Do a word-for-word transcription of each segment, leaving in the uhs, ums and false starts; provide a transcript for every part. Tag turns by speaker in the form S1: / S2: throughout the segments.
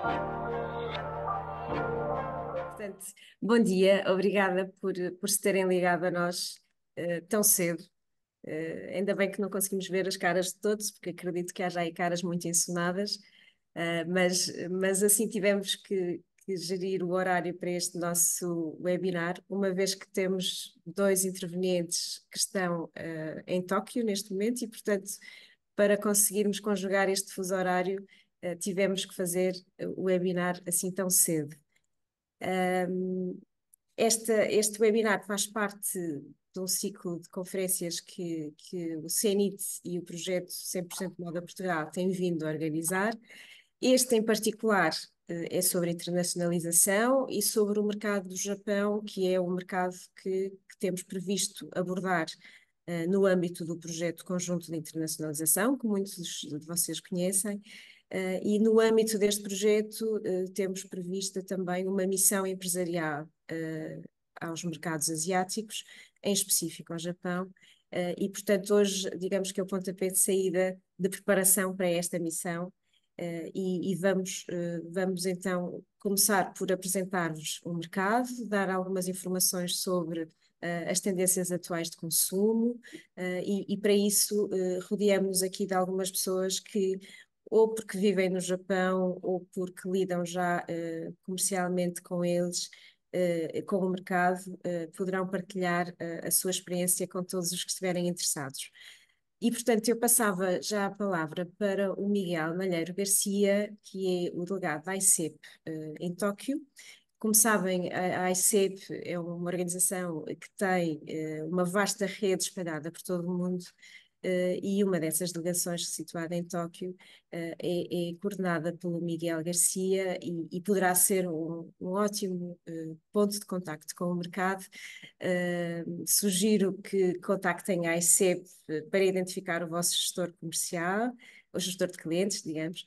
S1: Portanto, bom dia, obrigada por, por se terem ligado a nós eh, tão cedo. Eh, ainda bem que não conseguimos ver as caras de todos, porque acredito que haja aí caras muito ensonadas, eh, mas, mas assim tivemos que, que gerir o horário para este nosso webinar, uma vez que temos dois intervenientes que estão eh, em Tóquio neste momento e, portanto, para conseguirmos conjugar este fuso horário, eh, tivemos que fazer o webinar assim tão cedo. Um, esta, este webinar faz parte de um ciclo de conferências que, que o CENIT e o projeto cem por cento Moda Portugal têm vindo a organizar. Este, em particular, eh, é sobre internacionalização e sobre o mercado do Japão, que é o mercado que, que temos previsto abordar eh, no âmbito do projeto Conjunto de Internacionalização, que muitos de vocês conhecem. Uh, e no âmbito deste projeto, uh, temos prevista também uma missão empresarial uh, aos mercados asiáticos, em específico ao Japão, uh, e, portanto, hoje, digamos que é o pontapé de saída de preparação para esta missão, uh, e, e vamos, uh, vamos então começar por apresentar-vos o mercado, dar algumas informações sobre uh, as tendências atuais de consumo, uh, e, e para isso uh, rodeamos aqui de algumas pessoas que ou porque vivem no Japão, ou porque lidam já uh, comercialmente com eles, uh, com o mercado, uh, poderão partilhar uh, a sua experiência com todos os que estiverem interessados. E, portanto, eu passava já a palavra para o Miguel Malheiro Garcia, que é o delegado da AICEP uh, em Tóquio. Como sabem, a AICEP é uma organização que tem uh, uma vasta rede espalhada por todo o mundo. Uh, e uma dessas delegações situada em Tóquio uh, é, é coordenada pelo Miguel Garcia e, e poderá ser um, um ótimo uh, ponto de contacto com o mercado. Uh, sugiro que contactem a AICEP para identificar o vosso gestor comercial, o gestor de clientes, digamos,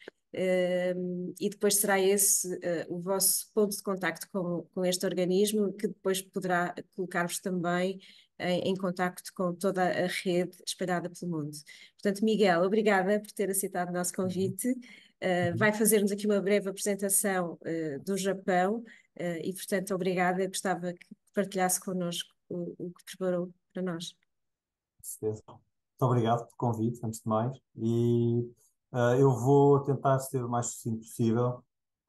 S1: Uh, e depois será esse uh, o vosso ponto de contacto com, com este organismo, que depois poderá colocar-vos também em, em contacto com toda a rede espalhada pelo mundo. Portanto, Miguel, obrigada por ter aceitado o nosso
S2: Uhum.
S1: convite. Uh, vai fazer-nos aqui uma breve apresentação uh, do Japão uh, e, portanto, obrigada. Eu gostava que partilhasse connosco o, o que preparou para nós.
S2: Certeza. Muito obrigado pelo convite, antes de mais. E ah, eu vou tentar ser o mais sucinto possível.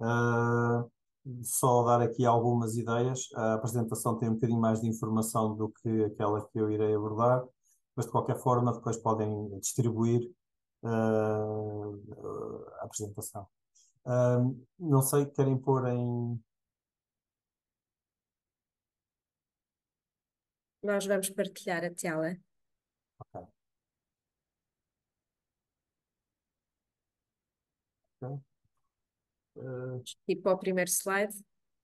S2: Ah, só dar aqui algumas ideias. A apresentação tem um bocadinho mais de informação do que aquela que eu irei abordar, mas de qualquer forma depois podem distribuir ah, a apresentação. Ah, não sei, querem pôr em.
S1: Nós vamos partilhar a tela.
S2: Ok. Ok. Ah,
S1: E para o primeiro slide.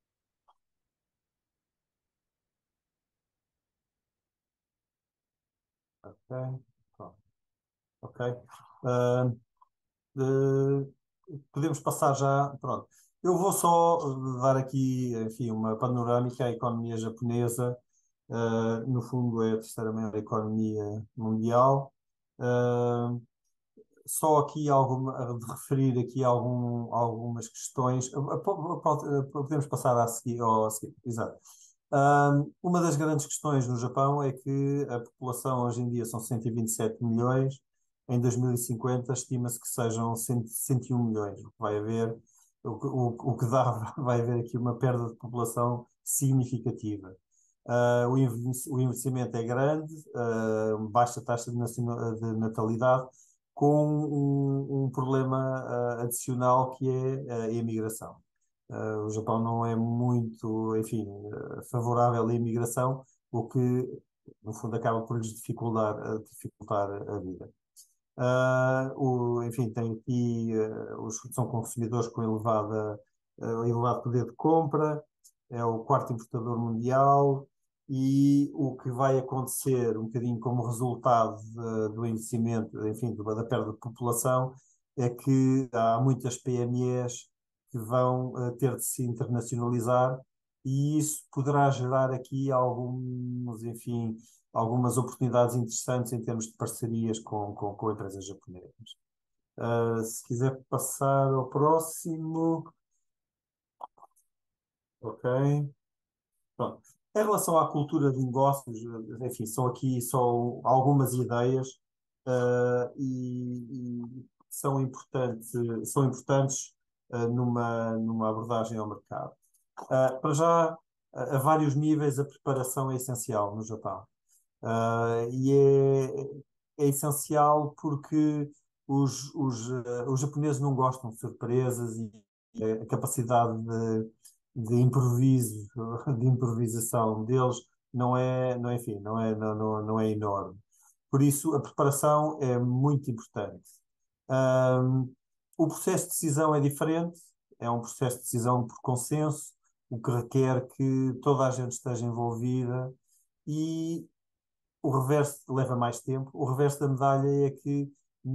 S2: ok. Pronto. Ok. Ah, Eh, podemos passar já. Pronto. Eu vou só eh, dar aqui, enfim, uma panorâmica. A economia japonesa, eh, no fundo, é a terceira maior economia mundial. Eh, só aqui alguma, a de referir aqui algum, algumas questões. Eh, po- pode- eh, Podemos passar a seguir, ao, a seguir. Exato. Ahm, uma das grandes questões no Japão é que a população hoje em dia são cento e vinte e sete milhões, em dois mil e cinquenta estima-se que sejam cem, cento e um milhões, o que vai haver, o, que- o, o que dá, vai haver aqui uma perda de população significativa. Ah, o envelhec- o envelhecimento é grande, ah, baixa taxa de, nacional- de natalidade, com um, um problema ah, adicional que é a imigração. Uh, o Japão não é muito, enfim, uh, favorável à imigração, o que, no fundo, acaba por lhes dificultar, uh, dificultar a vida. Uh, o, enfim, tem aqui, uh, os, são consumidores com elevada, uh, elevado poder de compra, é o quarto importador mundial, e o que vai acontecer, um bocadinho como resultado de- do envelhecimento, enfim, do- da perda de população, é que há muitas P M Es que vão uh, ter de se internacionalizar, e isso poderá gerar aqui alguns, enfim, algumas oportunidades interessantes em termos de parcerias com, com, com empresas japonesas. Uh, se quiser passar ao próximo. Ok. Pronto. Em relação à cultura de negócios, eh, enfim, são aqui só algumas ideias, eh, e, e são importantes, são importantes, eh, numa, numa abordagem ao mercado. Eh, para já, a a vários níveis, a preparação é essencial no Japão. Uh, e é, é essencial porque os, os, uh, os japoneses não gostam de surpresas e a capacidade de, de improviso, de improvisação deles não é, não é, enfim, não é, não, não, não é enorme. Por isso, a preparação é muito importante. Um, o processo de decisão é diferente, é um processo de decisão por consenso, o que requer que toda a gente esteja envolvida e o reverso leva mais tempo. O reverso da medalha é que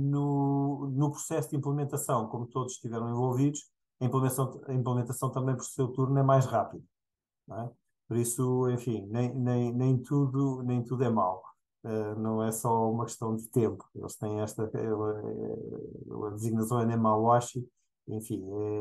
S2: no, no processo de implementação, como todos estiveram envolvidos, a implementação, a implementação também por seu turno é mais rápida, não é? Por isso, enfim, nem, nem, nem tudo, nem tudo é mau. Uh, não é só uma questão de tempo. Eles têm esta uh, a designação é Nemawashi, enfim,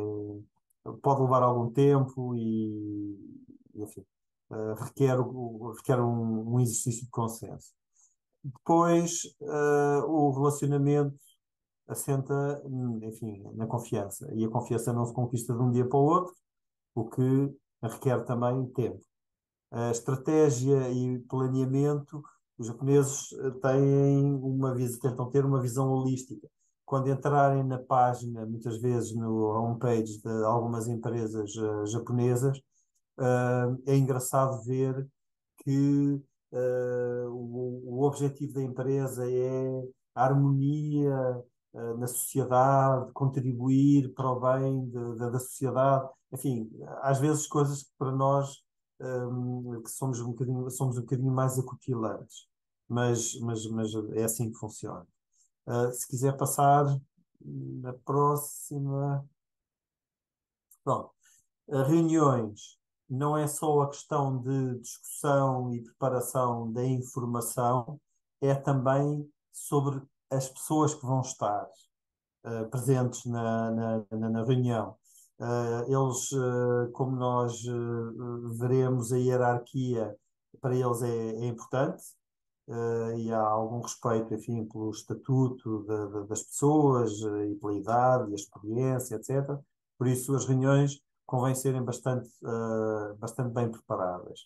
S2: é, pode levar algum tempo e, enfim, uh, requer, requer um, um exercício de consenso. Depois, uh, o relacionamento assenta, enfim, na confiança. E a confiança não se conquista de um dia para o outro, o que requer também tempo. A estratégia e planeamento, os japoneses eh, têm uma visão, tentam ter uma visão holística. Quando entrarem na página, muitas vezes no homepage de algumas empresas uh, japonesas, uh, é engraçado ver que uh, o, o objetivo da empresa é a harmonia uh, na sociedade, contribuir para o bem de, de, da sociedade. Enfim, às vezes coisas que para nós um, que somos um bocadinho, somos um bocadinho mais acutilantes, mas, mas, mas é assim que funciona. Uh, se quiser passar na próxima. Pronto. Uh, reuniões não é só a questão de discussão e preparação da informação, é também sobre as pessoas que vão estar uh, presentes na, na, na, na reunião. Uh, eles, uh, como nós uh, veremos, a hierarquia para eles é, é importante, uh, e há algum respeito, enfim, pelo estatuto de, de, das pessoas, uh, e pela idade e a experiência, etcétera. Por isso, as reuniões convém serem bastante, uh, bastante bem preparadas.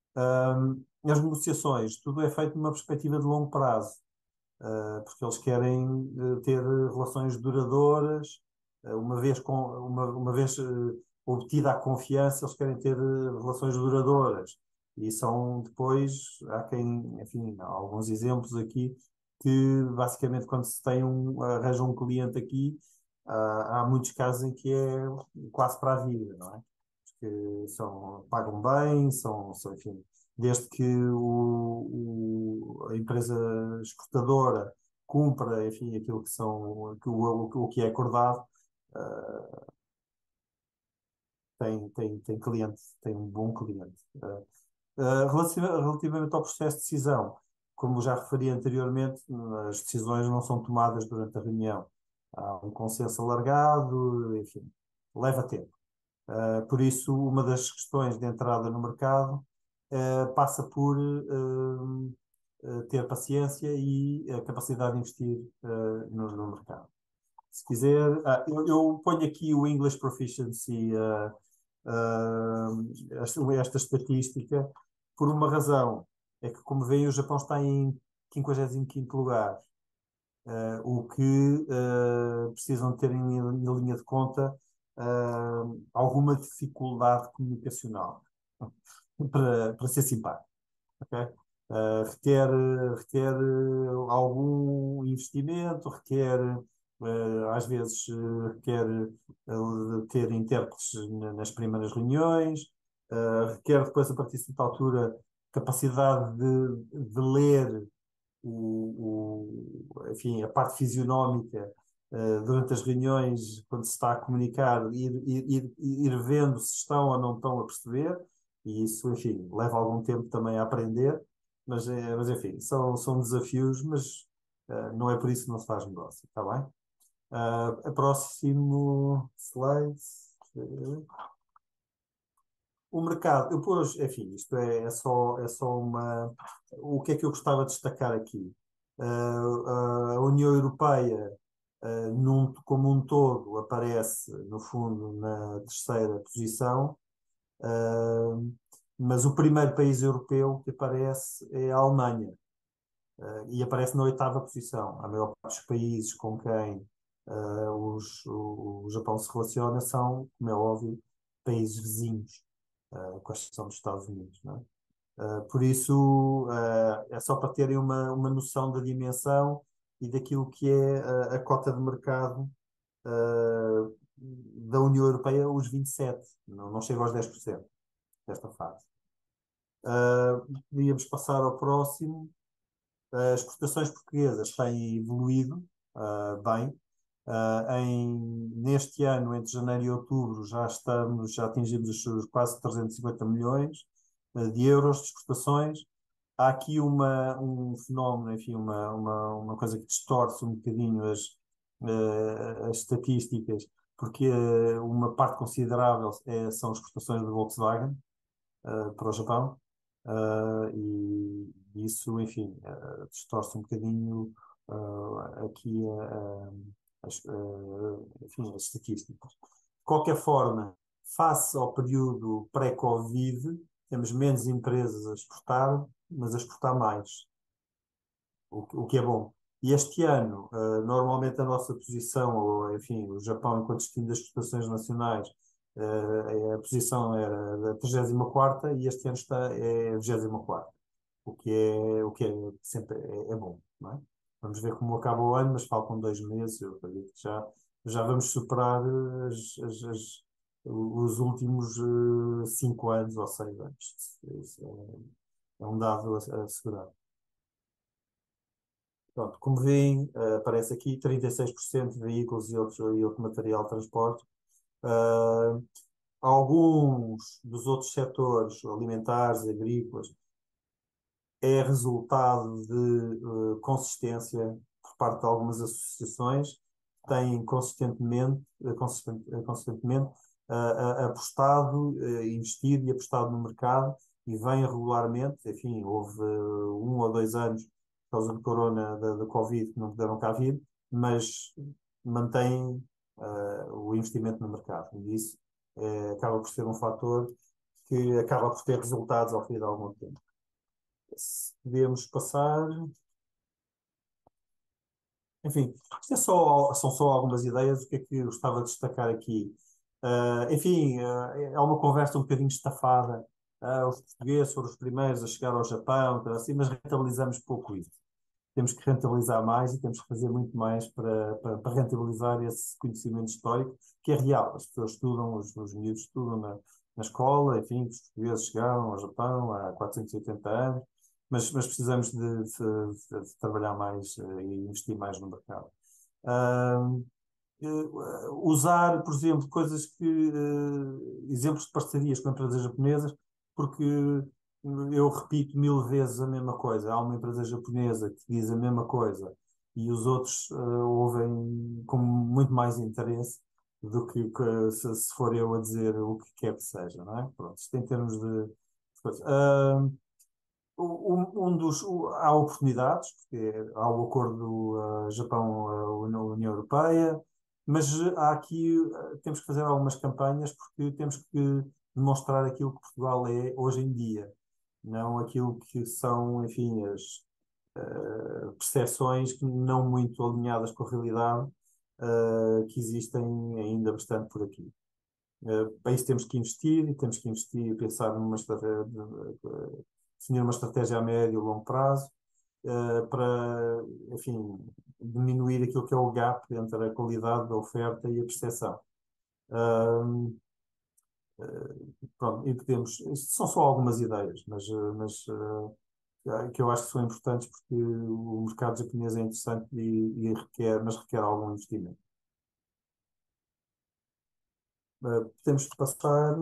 S2: Um, as negociações, tudo é feito numa perspectiva de longo prazo, uh, porque eles querem uh, ter relações duradouras, uh, uma vez, com, uma, uma vez uh, obtida a confiança, eles querem ter uh, relações duradouras. E são depois, há quem, enfim, há alguns exemplos aqui que basicamente quando se tem um, arranja um cliente aqui, uh, há muitos casos em que é quase para a vida, não é? Porque são, pagam bem, são, são, enfim, desde que o, o- a empresa exportadora cumpra, enfim, aquilo que são, que o, o, o que é acordado, uh, tem, tem, tem cliente, tem um bom cliente. Uh, uh, relativa- relativamente ao processo de decisão, como já referi anteriormente, as decisões não são tomadas durante a reunião. Há um consenso alargado, enfim, leva tempo. Uh, por isso, uma das questões de entrada no mercado uh, passa por uh, uh, ter paciência e a capacidade de investir uh, no, no mercado. Se quiser, ah, eu, eu ponho aqui o English Proficiency, uh, uh, esta, esta estatística, por uma razão. É que, como veem, o Japão está em quinquagésimo quinto lugar, uh, o que uh, precisam ter em, na linha de conta uh, alguma dificuldade comunicacional, para, para ser simpático. Okay? Uh, requer, requer uh, algum investimento, requer, uh, às vezes, uh, requer uh, ter intérpretes na- nas primeiras reuniões, uh, requer depois, a partir de certa altura, capacidade de, de ler o, o- enfim, a parte fisionómica uh, durante as reuniões, quando se está a comunicar, ir, ir, ir, ir vendo se estão ou não estão a perceber, e isso, enfim, leva algum tempo também a aprender, mas, é, mas enfim, são, são desafios, mas uh, não é por isso que não se faz negócio, está bem? Uh, próximo slide. o mercado, eu pus, enfim, isto é, é só, é só uma. O que é que eu gostava de destacar aqui? Uh, a União Europeia, uh, num, como um todo, aparece, no fundo, na terceira posição, uh, mas o primeiro país europeu que aparece é a Alemanha, uh, e aparece na oitava posição. A maior parte dos países com quem uh, os, o, o Japão se relaciona são, como é óbvio, países vizinhos, uh, com exceção dos Estados Unidos, não é? Uh, por isso, uh, é só para terem uma, uma noção da dimensão e daquilo que é a, a cota de mercado uh, da União Europeia, os vinte e sete, não, não chega aos dez por cento desta fase. Uh, podíamos passar ao próximo. As exportações portuguesas têm evoluído uh, bem. Uh, em, neste ano, entre janeiro e outubro, já estamos, já atingimos os quase trezentos e cinquenta milhões uh, de euros de exportações. Há aqui uma, um fenómeno, enfim, uma, uma, uma coisa que distorce um bocadinho as, uh, as estatísticas, porque uh, uma parte considerável é, são as exportações da Volkswagen uh, para o Japão, uh, e isso, enfim, uh, distorce um bocadinho uh, aqui uh, as, uh, enfim, as estatísticas. De qualquer forma, face ao período pré-Covid, temos menos empresas a exportar, mas a exportar mais, o, que- o que é bom. E este ano, uh, normalmente a nossa posição, ou enfim, o Japão enquanto destino das exportações nacionais, uh, a posição era da trigésima quarta e este ano está, é a vigésima quarta, o que é, o que é sempre é, é bom, não é? Vamos ver como acaba o ano, mas faltam dois meses, eu acredito que já, já vamos superar as, as, as- os últimos uh, cinco anos ou seis anos. Isso é, é um dado a, a assegurar. Pronto, como veem, eh, aparece aqui trinta e seis por cento de veículos e outro, e outro material de transporte. Uh, alguns dos outros setores, alimentares, agrícolas, é resultado de uh, consistência por parte de algumas associações que têm consistentemente, uh, consistent, uh, consistentemente uh, uh, apostado, uh, investido e apostado no mercado e vêm regularmente. Enfim, houve uh, um ou dois anos por causa do corona, da, da Covid, que não puderam cá vir, mas mantêm uh, o investimento no mercado. E isso uh, acaba por ser um fator que acaba por ter resultados ao fim de algum tempo. Se podemos passar. Enfim, isto é só, são só algumas ideias. O que é que eu gostava de destacar aqui? Ah, enfim, ah, é uma conversa um bocadinho estafada. Ah, os portugueses foram os primeiros a chegar ao Japão, então, assim, mas rentabilizamos pouco isso. Temos que rentabilizar mais e temos que fazer muito mais para, para, para rentabilizar esse conhecimento histórico, que é real. As pessoas estudam, os, os miúdos estudam na, na escola, enfim, os portugueses chegaram ao Japão há quatrocentos e oitenta anos, mas, mas precisamos de, de, de trabalhar mais uh, e investir mais no mercado. Uh, uh, usar, por exemplo, coisas que, uh, exemplos de parcerias com empresas japonesas, porque eu repito mil vezes a mesma coisa. Há uma empresa japonesa que diz a mesma coisa e os outros uh, ouvem com muito mais interesse do que, que se, se for eu a dizer o que quer que seja, não é? Pronto, isto em termos de, de coisa. Uh, um, um dos, o- há oportunidades, porque há o acordo uh, Japão-União Europeia, mas há aqui, uh, temos que fazer algumas campanhas porque temos que demonstrar aquilo que Portugal é hoje em dia, não aquilo que são, enfim, as uh, percepções que não muito alinhadas com a realidade, uh, que existem ainda bastante por aqui. Uh, para isso temos que investir e temos que investir e pensar numa estratégia, uh, definir uma estratégia a médio e longo prazo, uh, para, enfim, diminuir aquilo que é o gap entre a qualidade da oferta e a percepção. Uh, uh, pronto, e podemos, isto são só algumas ideias, mas, uh, mas uh, que eu acho que são importantes porque o mercado japonês é interessante e, e requer, mas requer algum investimento. Uh, podemos passar.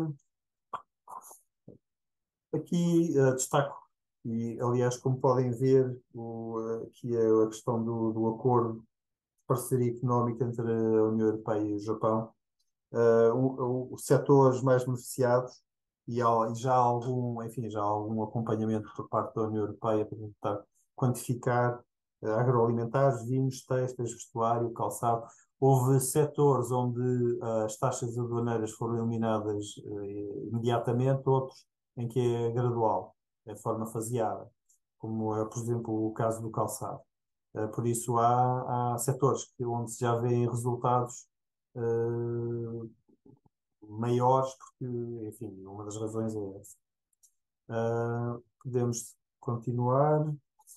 S2: Aqui uh, destaco, e aliás, como podem ver, o, uh, aqui é a questão do, do acordo de parceria económica entre a União Europeia e o Japão. Uh, o- o- os setores mais beneficiados e, há- e já há algum, enfim, já há algum acompanhamento por parte da União Europeia para tentar quantificar eh, agroalimentares, vinhos, têxteis, vestuário, calçado. Houve setores onde eh, as taxas aduaneiras foram eliminadas eh, imediatamente, outros em que é gradual, é de forma faseada, como é, por exemplo, o caso do calçado. Eh, por isso, há, há setores que, onde se já vêem resultados eh, maiores, porque, enfim, uma das razões é essa. Ah, podemos continuar.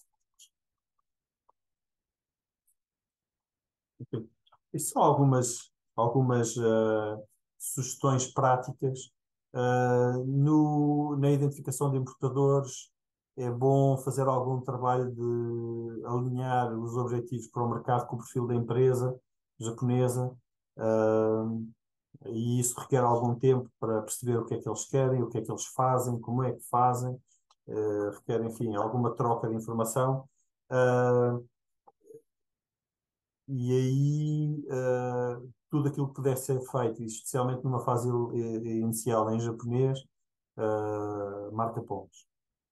S2: Ok. Isto são algumas, algumas ah, sugestões práticas. Ah, no, na identificação de importadores, é bom fazer algum trabalho de alinhar os objetivos para o mercado com o perfil da empresa japonesa. Ah, e isso requer algum tempo para perceber o que é que eles querem, o que é que eles fazem, como é que fazem. Eh, requer, enfim, alguma troca de informação. Ah, e aí, ah, tudo aquilo que puder ser feito, e especialmente numa fase i- inicial em japonês, ah, marca pontos.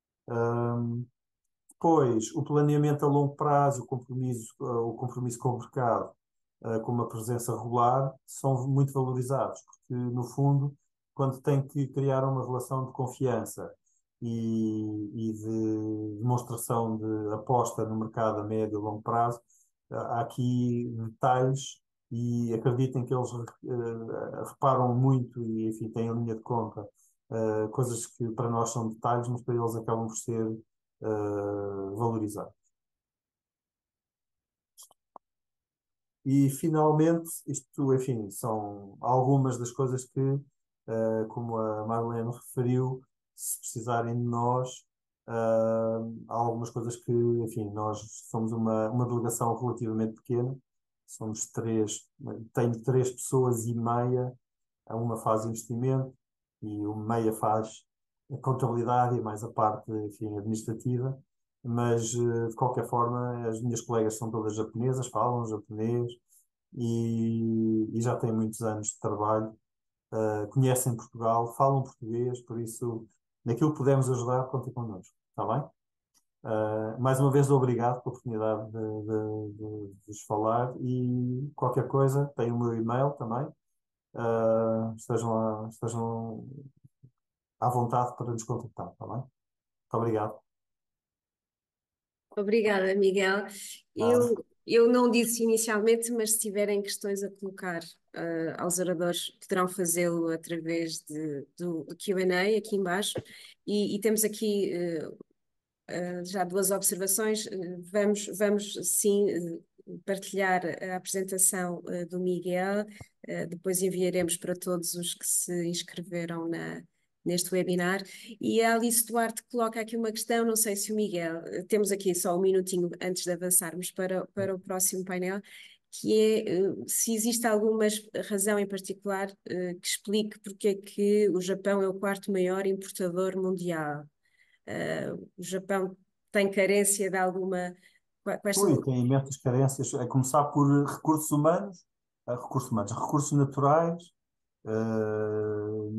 S2: Depois, o planeamento a longo prazo, o compromisso, eh, o compromisso com o mercado, eh, com uma presença regular, são muito valorizados, porque, no fundo, quando tem que criar uma relação de confiança e, e de demonstração de aposta no mercado a médio e longo prazo, eh, há aqui detalhes e acreditem que eles eh, reparam muito e, enfim, têm em linha de conta eh, coisas que para nós são detalhes, mas para eles acabam por ser eh, valorizar. E, finalmente, isto, enfim, são algumas das coisas que, eh, como a Marlene referiu, se precisarem de nós, eh, há algumas coisas que, enfim, nós somos uma, uma delegação relativamente pequena, somos três, tenho três pessoas e meia, a uma faz investimento e o meia faz a contabilidade e mais a parte, enfim, administrativa. Mas, eh, de qualquer forma, as minhas colegas são todas japonesas, falam japonês e, e já têm muitos anos de trabalho, eh, conhecem Portugal, falam português, por isso, naquilo que pudermos ajudar, contem connosco, está bem? Eh, mais uma vez, obrigado pela oportunidade de, de, de, de vos falar e qualquer coisa, tem o meu e-mail também, eh, estejam, lá- estejam à vontade para nos contactar, está bem? Muito obrigado.
S1: Obrigada, Miguel.
S2: Nada.
S1: Eu, eu não disse inicialmente, mas se tiverem questões a colocar eh, aos oradores, poderão fazê-lo através de, do, do Q and A aqui embaixo. E, e temos aqui eh, eh, já duas observações. Eh, Vamos, vamos sim eh, partilhar a apresentação eh, do Miguel. Eh, depois enviaremos para todos os que se inscreveram na, neste webinar. E a Alice Duarte coloca aqui uma questão, não sei se o Miguel, eh, temos aqui só um minutinho antes de avançarmos para, para o próximo painel, que é eh, se existe alguma razão em particular eh, que explique porque é que o Japão é o quarto maior importador mundial. Uh, o Japão tem carência de alguma. Quais
S2: Ui,
S1: são.
S2: tem imensas carências, a começar por recursos humanos, eh, recursos humanos, recursos naturais, eh,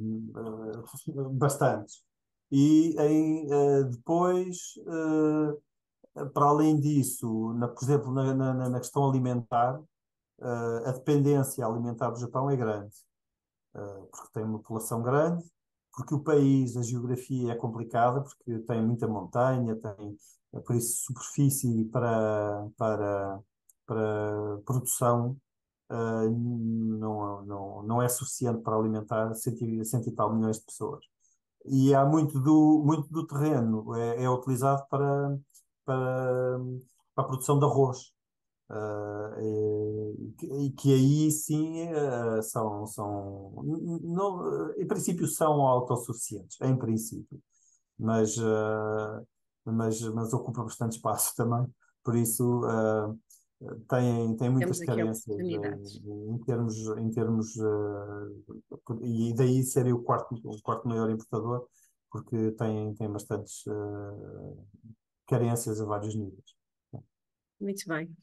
S2: eh, bastantes. E em, eh, depois, eh, para além disso, na, por exemplo, na, na, na questão alimentar, eh, a dependência alimentar do Japão é grande, eh, porque tem uma população grande, porque o país, a geografia é complicada, porque tem muita montanha, tem, eh, por isso, superfície para, para, para produção, eh, não, não, não é suficiente para alimentar cento, e- cento e tal milhões de pessoas. E há muito do, muito do terreno é, é utilizado para, para, para a produção de arroz. Ah, e, que e que aí sim ah, são, são não, em princípio são autossuficientes, em princípio, mas, ah, mas, mas ocupa bastante espaço também, por isso ah, têm, têm muitas
S1: Temos aqui
S2: carências
S1: oportunidades.
S2: ah, em termos, em termos ah, e daí serem o quarto, o quarto maior importador, porque têm, têm bastantes ah, carências a vários níveis.
S1: Muito bem.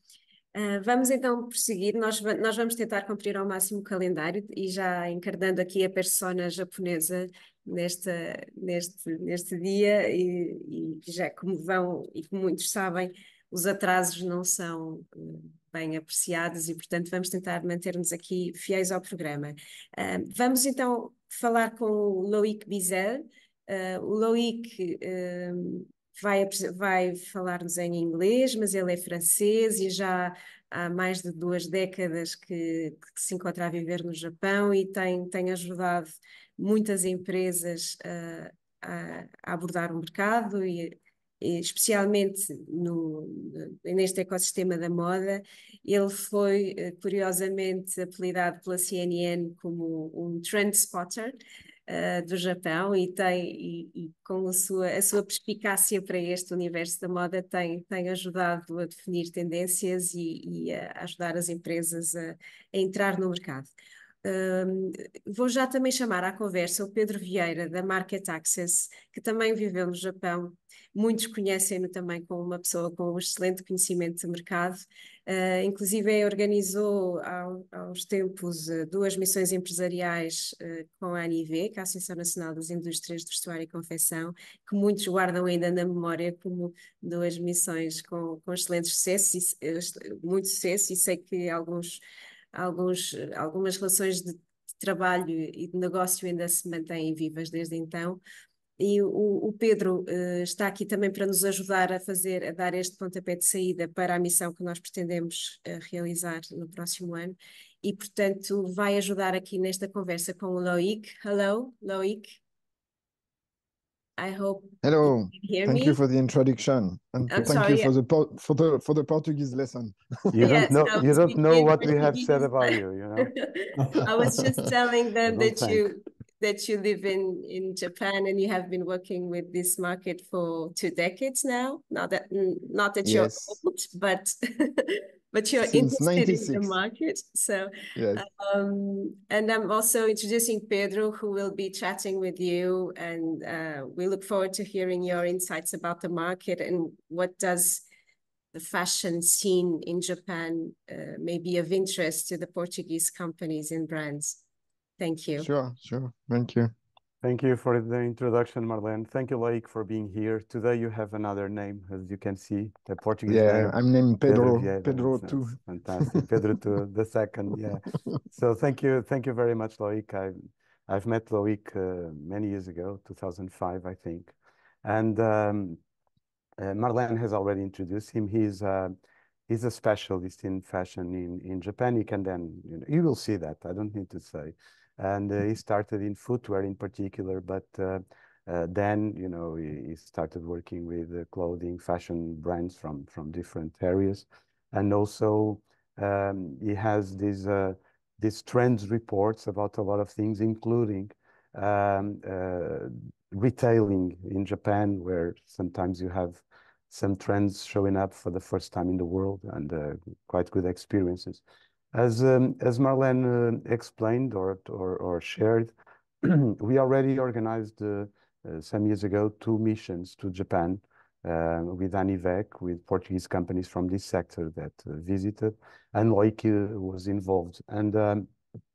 S1: Uh, vamos então prosseguir. Nós, va- nós vamos tentar cumprir ao máximo o calendário e já encarnando aqui a persona japonesa nesta, neste, neste dia, e, e já como vão e como muitos sabem, os atrasos não são uh, bem apreciados e, portanto, vamos tentar manter-nos aqui fiéis ao programa. Uh, vamos então falar com o Loic Bizet. Uh, o Loic. uh, Vai, apres- vai falar-nos em inglês, mas ele é francês e já há mais de duas décadas que, que se encontra a viver no Japão e tem, tem ajudado muitas empresas a, a- a abordar o mercado e, e especialmente no, neste ecossistema da moda. Ele foi, eh, curiosamente, apelidado pela C N N como um trend spotter uh, do Japão e tem e, e com a sua, a sua perspicácia para este universo da moda tem, tem ajudado a definir tendências e, e a ajudar as empresas a, a entrar no mercado. Um, vou já também chamar à conversa o Pedro Vieira, da Market Access, que também viveu no Japão. Muitos conhecem-no também como uma pessoa com um excelente conhecimento de mercado. Uh, inclusive, organizou há, há uns tempos uh, duas missões empresariais uh, com a A N I V, que é a Associação Nacional das Indústrias de Vestuário e Confecção, que muitos guardam ainda na memória como duas missões com, com excelente sucesso, e, uh, muito sucesso, e sei que alguns alguns, algumas relações de, de trabalho e de negócio ainda se mantêm vivas desde então. E o, o Pedro uh, está aqui também para nos ajudar a fazer, a dar este pontapé de saída para a missão que nós pretendemos uh, realizar no próximo ano. E, portanto, vai ajudar aqui nesta conversa com o Loic. Hello, Loic. I hope you
S3: Hello,
S1: can hear
S3: thank you
S1: me.
S3: for the introduction and
S1: I'm
S3: thank you
S1: sorry.
S3: for the po- for the for the Portuguese lesson.
S4: You don't
S1: Yes,
S4: know,
S1: I
S4: you
S1: was
S4: don't know
S1: speaking
S4: what we have said
S1: Portuguese,
S4: about
S1: but
S4: you, you know?
S1: I was just telling
S4: So
S1: them
S4: don't
S1: that
S4: thank.
S1: you that you live in in Japan and you have been working with this market for two decades now. Not that not that you're
S3: Yes,
S1: old, but but you're
S3: since
S1: interested in the
S3: ninety-six.
S1: market. So
S3: Yes,
S1: um, and I'm also introducing Pedro, who will be chatting with you, and uh, we look forward to hearing your insights about the market and what does the fashion scene in Japan uh, may be of interest to the Portuguese companies and brands. Thank you.
S3: sure, sure. Thank you.
S4: Thank you for the introduction, Marlene. Thank you, Laik, for being here. Today you have another name, as you can see, a Portuguese
S3: Yeah,
S4: name,
S3: I'm named
S4: Pedro
S3: Pedro.
S4: Vieira.
S3: Pedro
S4: That's,
S3: too.
S4: that's fantastic. Pedro to the second, yeah. So thank you, thank you very much, Loic. I, I've met Loic uh, many years ago, two thousand five, I think. And um, uh, Marlene has already introduced him. He's uh, he's a specialist in fashion in, in Japan. You can then, you know, you will see that. I don't need to say. And uh, he started in footwear in particular, but uh, uh, then, you know, he, he started working with uh, clothing, fashion brands from, from different areas. And also um, he has these, uh, these trends reports about a lot of things, including um, uh, retailing in Japan, where sometimes you have some trends showing up for the first time in the world and uh, quite good experiences. As um, as Marlene uh, explained or or, or shared, we already organized uh, uh, some years ago two missions to Japan uh, with Anivec, with Portuguese companies from this sector that uh, visited, and Loic uh, was involved. And um,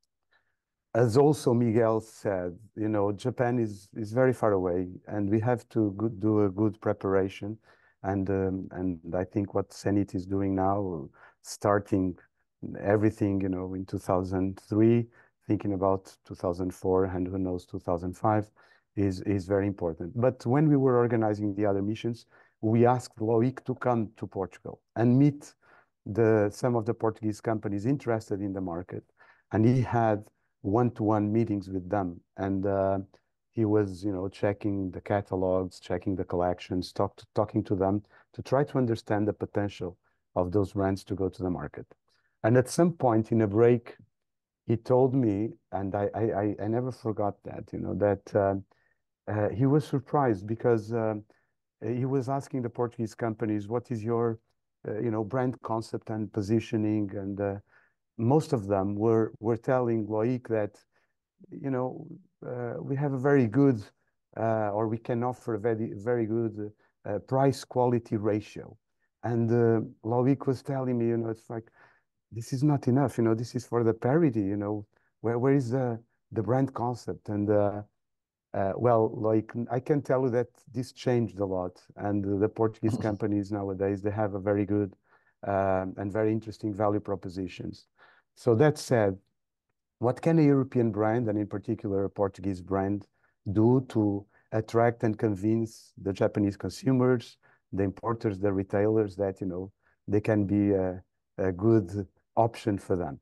S4: as also Miguel said, you know, Japan is is very far away, and we have to good, do a good preparation. And um, and I think what Zenit is doing now, starting everything, you know, in two thousand three, thinking about two thousand four, and who knows, two thousand five, is is very important. But when we were organizing the other missions, we asked Loic to come to Portugal and meet the some of the Portuguese companies interested in the market, and he had one-to-one meetings with them, and uh, he was, you know, checking the catalogs, checking the collections, talk to, talking to them to try to understand the potential of those brands to go to the market. And at some point in a break, he told me, and I I, I never forgot that, you know, that uh, uh, he was surprised because uh, he was asking the Portuguese companies, what is your, uh, you know, brand concept and positioning, and uh, most of them were were telling Loic that, you know, uh, we have a very good, uh, or we can offer a very very good uh, price quality ratio, And uh, Loic was telling me, you know, it's like, this is not enough, you know, this is for the parody, you know, where, where is the, the brand concept? And uh, uh, well, like, I can tell you that this changed a lot. And the Portuguese companies nowadays, they have a very good um, and very interesting value propositions. So that said, what can a European brand, and in particular a Portuguese brand, do to attract and convince the Japanese consumers, the importers, the retailers that, you know, they can be a, a good option for them?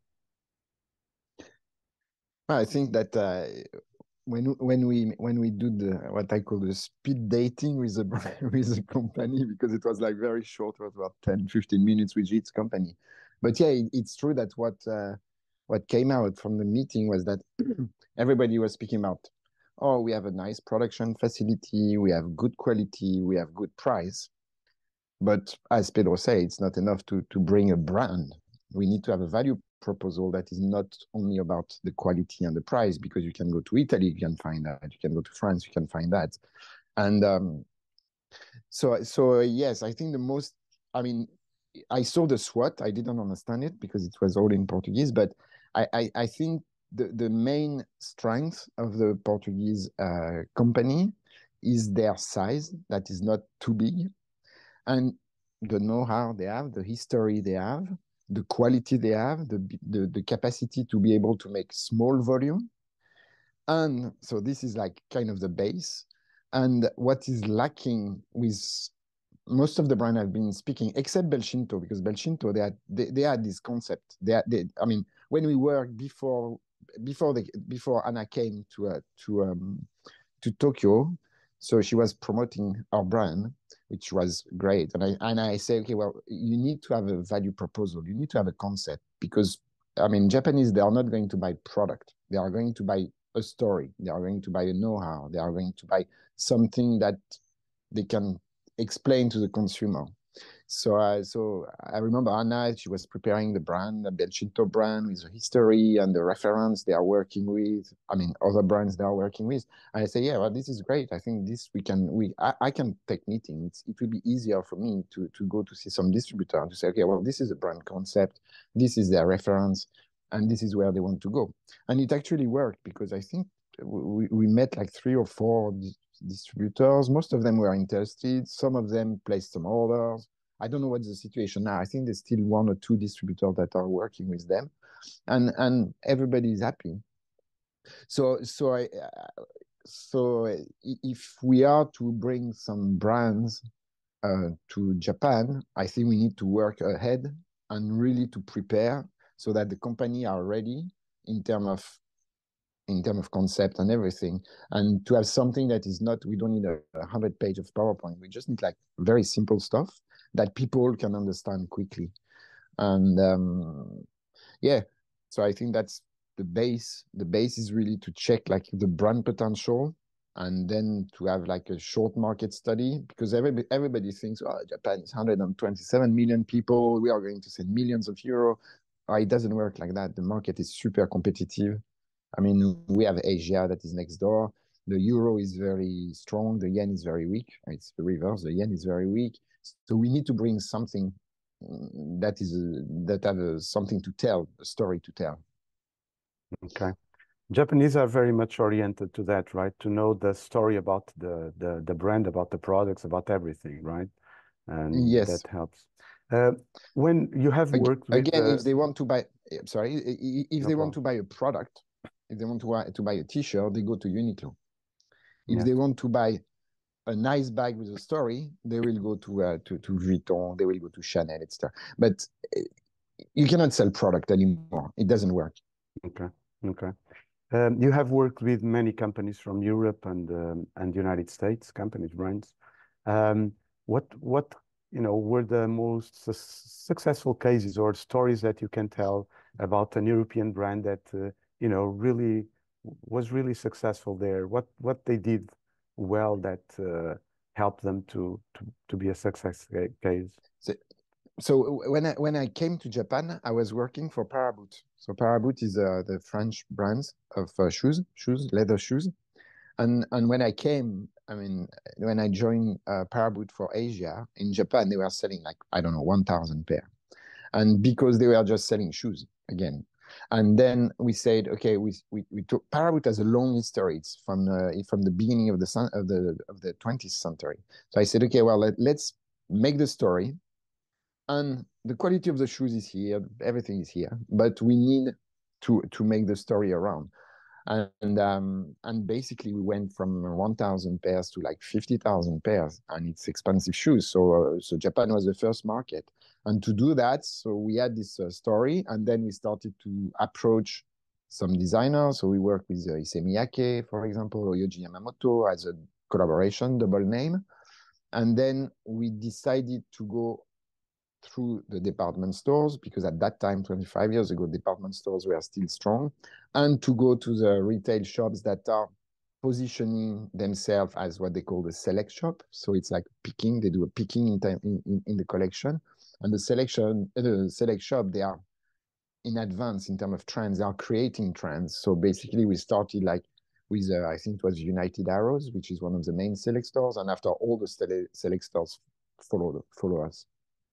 S3: I think that uh, when when we when we do the what I call the speed dating with the with the company, because it was like very short, it was about ten, fifteen minutes with each company. But yeah, it, it's true that what uh, what came out from the meeting was that everybody was speaking about, oh, we have a nice production facility, we have good quality, we have good price. But as Pedro said, it's not enough to to bring a brand. We need to have a value proposal that is not only about the quality and the price, because you can go to Italy, you can find that. You can go to France, you can find that. And um, so, so yes, I think the most, I mean, I saw the SWOT. I didn't understand it because it was all in Portuguese, but I, I, I think the, the main strength of the Portuguese uh, company is their size, that is not too big, and the know-how they have, the history they have, the quality they have, the, the, the capacity to be able to make small volume. And so this is like kind of the base. And what is lacking with most of the brand I've been speaking, except Belcinto, because Belcinto, they had, they, they had this concept. They, had, they, I mean, when we worked before, before, the, before Anna came to, uh, to, um, to Tokyo, so she was promoting our brand, which was great. And I, and I say, okay, well, you need to have a value proposal. You need to have a concept, because, I mean, Japanese, they are not going to buy product. They are going to buy a story. They are going to buy a know-how. They are going to buy something that they can explain to the consumer. So, uh, so I remember Anna, she was preparing the brand, the Belcinto brand, with the history and the reference they are working with. I mean, other brands they are working with. And I say, yeah, well, this is great. I think this we can, we I, I can take meetings. It will be easier for me to, to go to see some distributor and to say, okay, well, this is a brand concept. This is their reference. And this is where they want to go. And it actually worked, because I think we, we met like three or four distributors. Most of them were interested. Some of them placed some orders. I don't know what's the situation now. I think there's still one or two distributors that are working with them, and and everybody is happy. So so I uh, so if we are to bring some brands uh, to Japan, I think we need to work ahead and really to prepare so that the company are ready in terms of in terms of concept and everything, and to have something that is not, we don't need a, a hundred page of PowerPoint. We just need like very simple stuff that people can understand quickly. And um, yeah, so I think that's the base. The base is really to check like the brand potential, and then to have like a short market study, because everybody, everybody thinks, oh, Japan is one hundred twenty-seven million people, we are going to send millions of euro. Oh, it doesn't work like that. The market is super competitive. I mean, we have Asia that is next door. The euro is very strong. The yen is very weak. It's the reverse. The yen is very weak. So we need to bring something that is a, that have a, something to tell, a story to tell.
S4: Okay. Japanese are very much oriented to that, right? To know the story about the the, the brand, about the products, about everything, right? And
S3: yes,
S4: that helps. Uh, when you have worked with
S3: again,
S4: the...
S3: if they want to buy, sorry, if
S4: no
S3: they
S4: problem.
S3: want to buy a product, if they want to buy, to buy a T-shirt, they go to Uniqlo. If
S4: Yeah.
S3: they want to buy a nice bag with a story, they will go to uh, to to Vuitton, they will go to Chanel, et cetera. But uh, you cannot sell product anymore. It doesn't work.
S4: Okay. Okay. Um, you have worked with many companies from Europe and um, and United States, companies, brands. Um, what what you know were the most su successful cases or stories that you can tell about an European brand that uh, you know really was really successful there? What what they did well that uh, helped them to, to to be a success case?
S3: So, so when I when I came to Japan, I was working for Paraboot. So Paraboot is uh, the French brand of uh, shoes, shoes, leather shoes. And and when I came, I mean, when I joined uh, Paraboot for Asia in Japan, they were selling like, I don't know, one thousand pair. And because they were just selling shoes again. And then we said, okay, we we, we took Paraboot has a long history. It's from uh, from the beginning of the of the of the twentieth century. So I said, okay, well, let, let's make the story, and the quality of the shoes is here, everything is here, but we need to to make the story around. And um, and basically we went from one thousand pairs to like fifty thousand pairs, and it's expensive shoes. So uh, so Japan was the first market, and to do that, so we had this uh, story, and then we started to approach some designers. So we worked with uh, Issey Miyake, for example, or Yohji Yamamoto as a collaboration, double name, and then we decided to go through the department stores, because at that time, twenty-five years ago, department stores were still strong, and to go to the retail shops that are positioning themselves as what they call the select shop. So it's like picking, they do a picking in, time, in, in, in the collection. And the selection, uh, the select shop, they are in advance in terms of trends, they are creating trends. So basically we started like with, uh, I think it was United Arrows, which is one of the main select stores. And after all the select stores follow, follow us.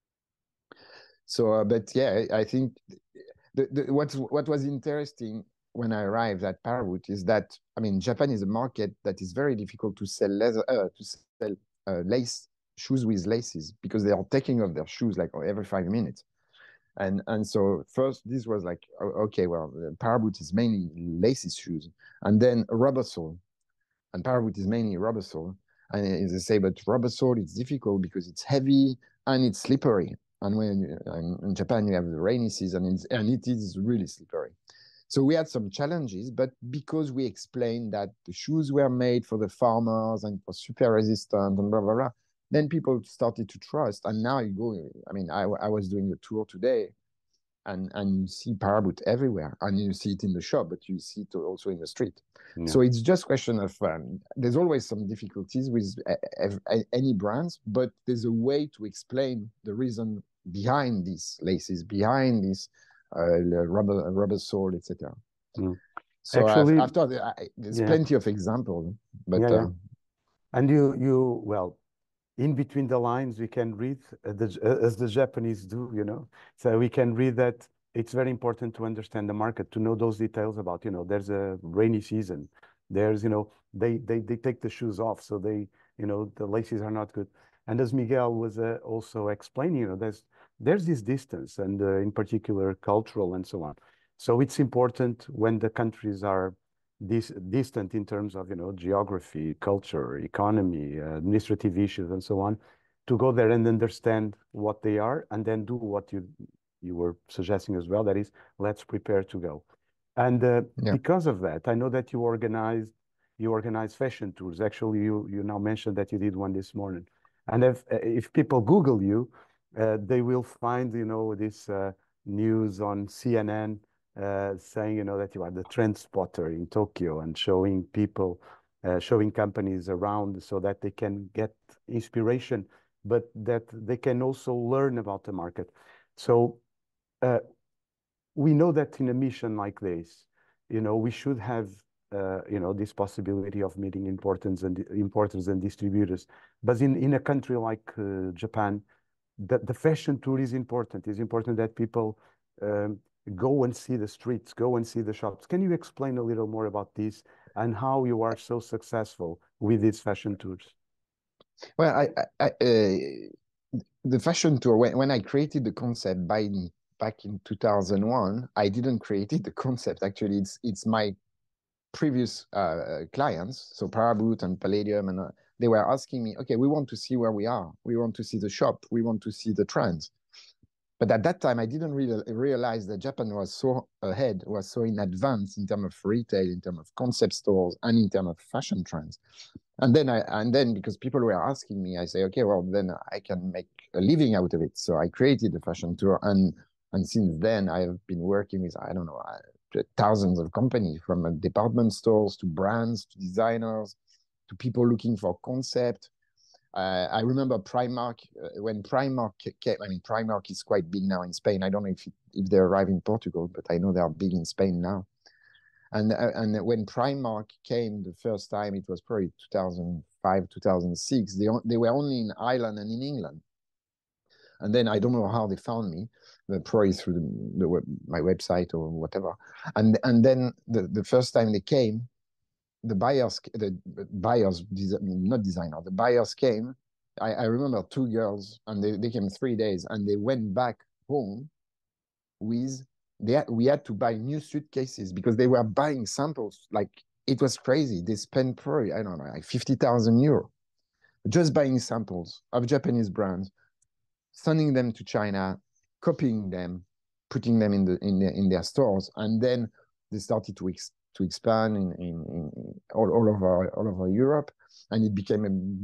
S3: So, uh, but yeah, I think the, the, what, what was interesting when I arrived at Paraboot is that, I mean, Japan is a market that is very difficult to sell leather, uh, to sell uh, lace, shoes with laces, because they are taking off their shoes like every five minutes. And, and so first, this was like, okay, well, Paraboot is mainly laces shoes, and then rubber sole. And Paraboot is mainly rubber sole. And they say, but rubber sole, it's difficult because it's heavy and it's slippery. And when in Japan, you have the rainy season, and it is really slippery. So we had some challenges, but because we explained that the shoes were made for the farmers and for super resistant and blah, blah, blah, then people started to trust. And now you go, I mean, I, I was doing a tour today, and, and you see Paraboot everywhere, and you see it in the shop, but you see it also in the street. Yeah. So it's just a question of, um, there's always some difficulties with any brands, but there's a way to explain the reason behind these laces, behind this uh, rubber, rubber sole, et cetera. Mm. So Actually, after the, I, there's yeah. plenty of examples, but yeah, yeah. Uh,
S4: and you you well. In between the lines, we can read, uh, the, uh, as the Japanese do, you know. So we can read that it's very important to understand the market, to know those details about, you know, there's a rainy season. There's, you know, they, they, they take the shoes off, so they, you know, the laces are not good. And as Miguel was uh, also explaining, you know, there's, there's this distance, and uh, in particular cultural and so on. So it's important when the countries are This distant in terms of, you know, geography, culture, economy, uh, administrative issues, and so on, to go there and understand what they are, and then do what you you were suggesting as well. That is, let's prepare to go. And uh, yeah. because of that, I know that you organized you organize fashion tours. Actually, you you now mentioned that you did one this morning. And if if people Google you, uh, they will find, you know, this uh, news on C N N. Uh, saying, you know, that you are the trend spotter in Tokyo, and showing people, uh, showing companies around so that they can get inspiration, but that they can also learn about the market. So uh, we know that in a mission like this, you know, we should have, uh, you know, this possibility of meeting importers and importers and distributors. But in, in a country like uh, Japan, the, the fashion tour is important. It's important that people um, go and see the streets, go and see the shops. Can you explain a little more about this and how you are so successful with these fashion tours?
S3: Well, I, I, I, uh, the fashion tour, when, when I created the concept by, back in two thousand one, I didn't create it, the concept. Actually, it's, it's my previous uh, clients, so Paraboot and Palladium, and uh, they were asking me, okay, we want to see where we are. We want to see the shop. We want to see the trends. But at that time, I didn't really realize that Japan was so ahead, was so in advance in terms of retail, in terms of concept stores, and in terms of fashion trends. And then, I, and then because people were asking me, I say, okay, well, then I can make a living out of it. So I created the fashion tour. And, and since then, I've been working with, I don't know, thousands of companies, from department stores to brands, to designers, to people looking for concept. Uh, I remember Primark, uh, when Primark came, I mean, Primark is quite big now in Spain. I don't know if, it, if they arrive in Portugal, but I know they are big in Spain now. And uh, and when Primark came the first time, it was probably two thousand five, two thousand six. They they were only in Ireland and in England. And then I don't know how they found me, but probably through the, the web, my website or whatever. And and then the, the first time they came, the buyers, the buyers, not designer, the buyers came. I, I remember two girls, and they, they came three days, and they went back home with, they had, we had to buy new suitcases because they were buying samples. Like, it was crazy. They spent probably, I don't know, like fifty thousand euro just buying samples of Japanese brands, sending them to China, copying them, putting them in the in, the, in their stores, and then they started to ex, to expand in, in, in all, all over all over Europe, and it became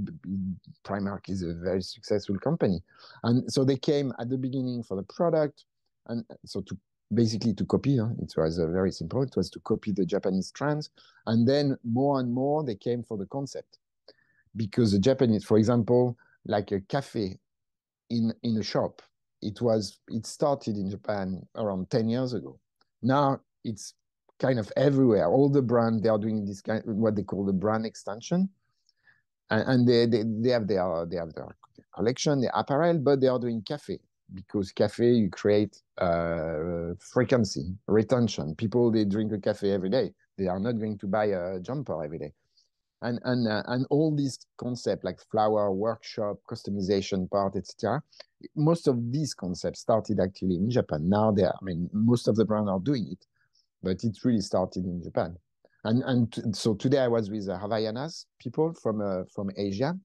S3: a Primark is a very successful company, and so they came at the beginning for the product, and so to basically to copy. Huh? It was uh, very simple. It was to copy the Japanese trends, and then more and more they came for the concept, because the Japanese, for example, like a cafe in in a shop, it was it started in Japan around ten years ago. Now it's kind of everywhere. All the brands, they are doing this kind of what they call the brand extension, and, and they, they they have their they have their collection, their apparel, but they are doing cafe, because cafe, you create uh, frequency, retention. People, they drink a cafe every day. They are not going to buy a jumper every day. And and uh, and all these concepts like flower workshop, customization part, et cetera. Most of these concepts started actually in Japan. Now they are, I mean, most of the brands are doing it, but it really started in Japan. And and so today I was with uh, Havaianas people from uh, from Asia.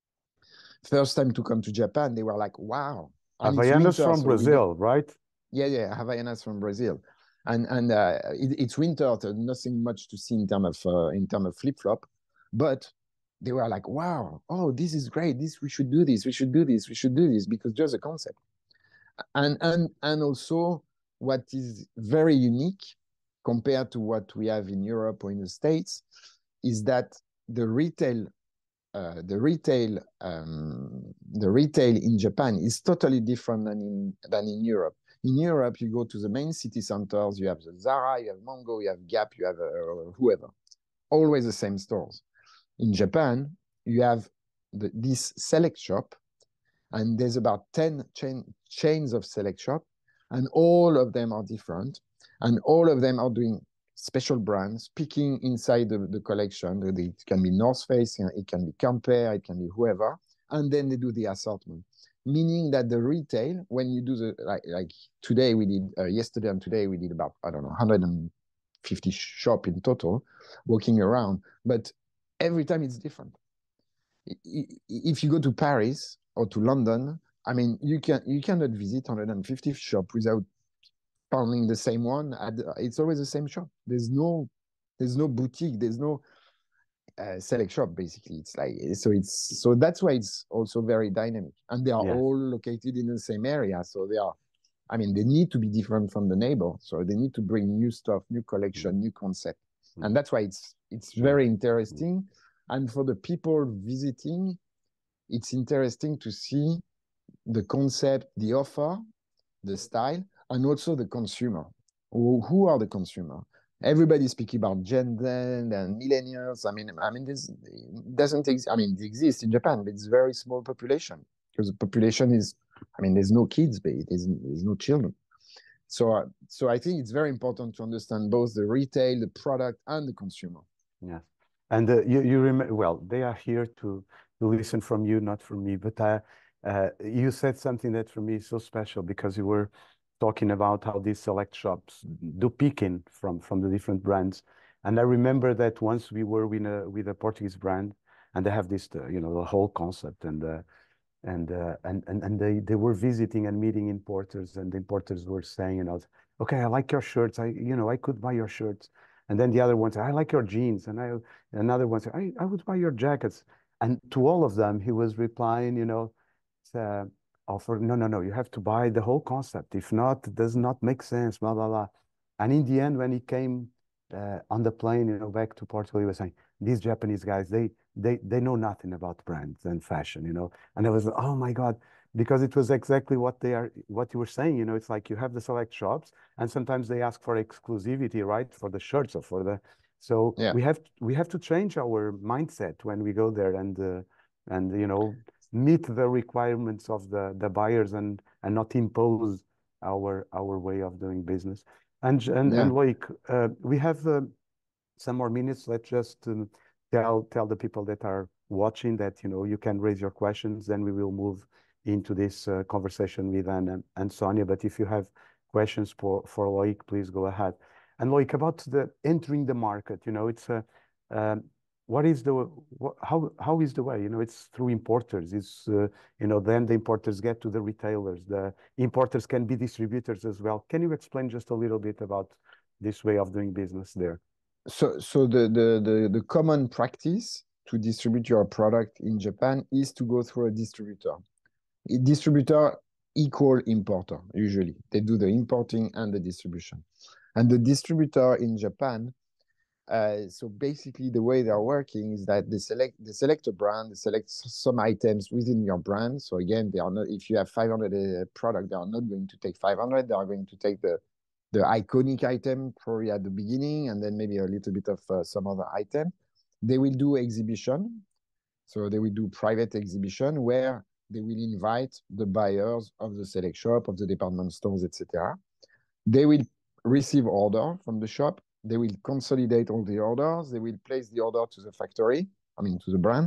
S3: First time to come to Japan, they were like, wow.
S4: And Havaianas winter, from so Brazil, right?
S3: Yeah, yeah, Havaianas from Brazil. And and uh, it, it's winter, so nothing much to see in terms of uh, in terms of flip flop. But they were like, wow, oh, this is great. This, we should do this. We should do this. We should do this, because just a concept. And, and, and also what is very unique compared to what we have in Europe or in the States is that the retail, uh, the retail, um, the retail in Japan is totally different than in, than in Europe. In Europe, you go to the main city centers, you have the Zara, you have Mango, you have Gap, you have uh, whoever. Always the same stores. In Japan, you have the, this select shop, and there's about ten chain, chains of select shop, and all of them are different, and all of them are doing special brands, picking inside the, the collection. It can be North Face, it can be Camper, it can be whoever, and then they do the assortment. Meaning that the retail, when you do the, like, like today we did, uh, yesterday and today we did about, I don't know, one hundred fifty shop in total, walking around, but every time it's different. If you go to Paris or to London, I mean, you can you cannot visit one hundred fifty shop without finding the same one. It's always the same shop. There's no there's no boutique. There's no uh, select shop. Basically, it's like so. It's so that's why it's also very dynamic, and they are yes. all located in the same area. So they are. I mean, they need to be different from the neighbor. So they need to bring new stuff, new collection, mm-hmm. new concept, mm-hmm. and that's why it's it's very interesting. Mm-hmm. And for the people visiting, it's interesting to see the concept, the offer, the style, and also the consumer. Who are the consumer? Everybody speaking about Gen Z and millennials. I mean, I mean, this doesn't exist. I mean, it exists in Japan, but it's a very small population, because the population is, I mean, there's no kids, but there's, there's no children. So, uh, so I think it's very important to understand both the retail, the product, and the consumer.
S4: Yeah. And uh, you, you remember, well, they are here to, to listen from you, not from me. But uh, uh, you said something that for me is so special, because you were talking about how these select shops do picking from, from the different brands. And I remember that once we were with a, with a Portuguese brand, and they have this, uh, you know, the whole concept. And uh, and, uh, and and and they, they were visiting and meeting importers, and the importers were saying, you know, okay, I like your shirts. I, you know, I could buy your shirts. And then the other one said, I like your jeans. And I, another one said, I, I would buy your jackets. And to all of them, he was replying, you know, uh, offer, no, no, no, you have to buy the whole concept. If not, it does not make sense, blah, blah, blah. And in the end, when he came uh, on the plane, you know, back to Portugal, he was saying, these Japanese guys, they, they, they know nothing about brands and fashion, you know. And I was like, oh my God, because it was exactly what they are, what you were saying. You know, it's like you have the select shops, and sometimes they ask for exclusivity, right, for the shirts or for the. So
S3: Yeah.
S4: we have we have to change our mindset when we go there and uh, and you know meet the requirements of the the buyers and and not impose our our way of doing business. And and
S3: Yeah.
S4: and Loic, uh, we have uh, some more minutes. Let's just um, tell tell the people that are watching that you know you can raise your questions. Then we will move into this uh, conversation with Anne and, and Sonia. But if you have questions for for Loic, please go ahead. And Loic, about the entering the market, you know, it's a um, what is the what, how how is the way? You know, it's through importers. It's uh, you know then the importers get to the retailers. The importers can be distributors as well. Can you explain just a little bit about this way of doing business there?
S3: So, so the, the, the, the common practice to distribute your product in Japan is to go through a distributor. A distributor equal importer, usually. They do the importing and the distribution. And the distributor in Japan, uh, so basically the way they're working is that they select, they select a brand, they select some items within your brand. So again, they are not, if you have five hundred uh, product, they are not going to take five hundred, they are going to take the the iconic item probably at the beginning, and then maybe a little bit of uh, some other item. They will do exhibition. So they will do private exhibition where they will invite the buyers of the select shop, of the department stores, et cetera. They will receive order from the shop. They will consolidate all the orders. They will place the order to the factory, I mean, to the brand.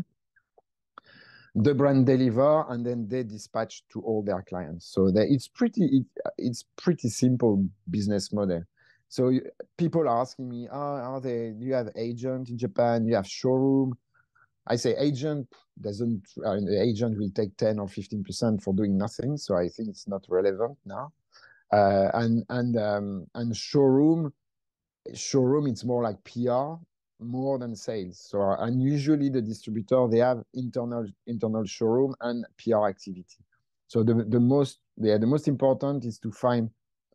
S3: The brand deliver, and then they dispatch to all their clients. So they, it's pretty it, it's pretty simple business model. So you, people are asking me, oh, are they? Do you have agent in Japan? Do you have showroom? I say agent doesn't. I mean, the agent will take ten or fifteen percent for doing nothing. So I think it's not relevant now. Uh, and and um, and showroom, showroom it's more like P R more than sales. So and usually the distributor, they have internal internal showroom and P R activity. So the the most yeah, the most important is to find,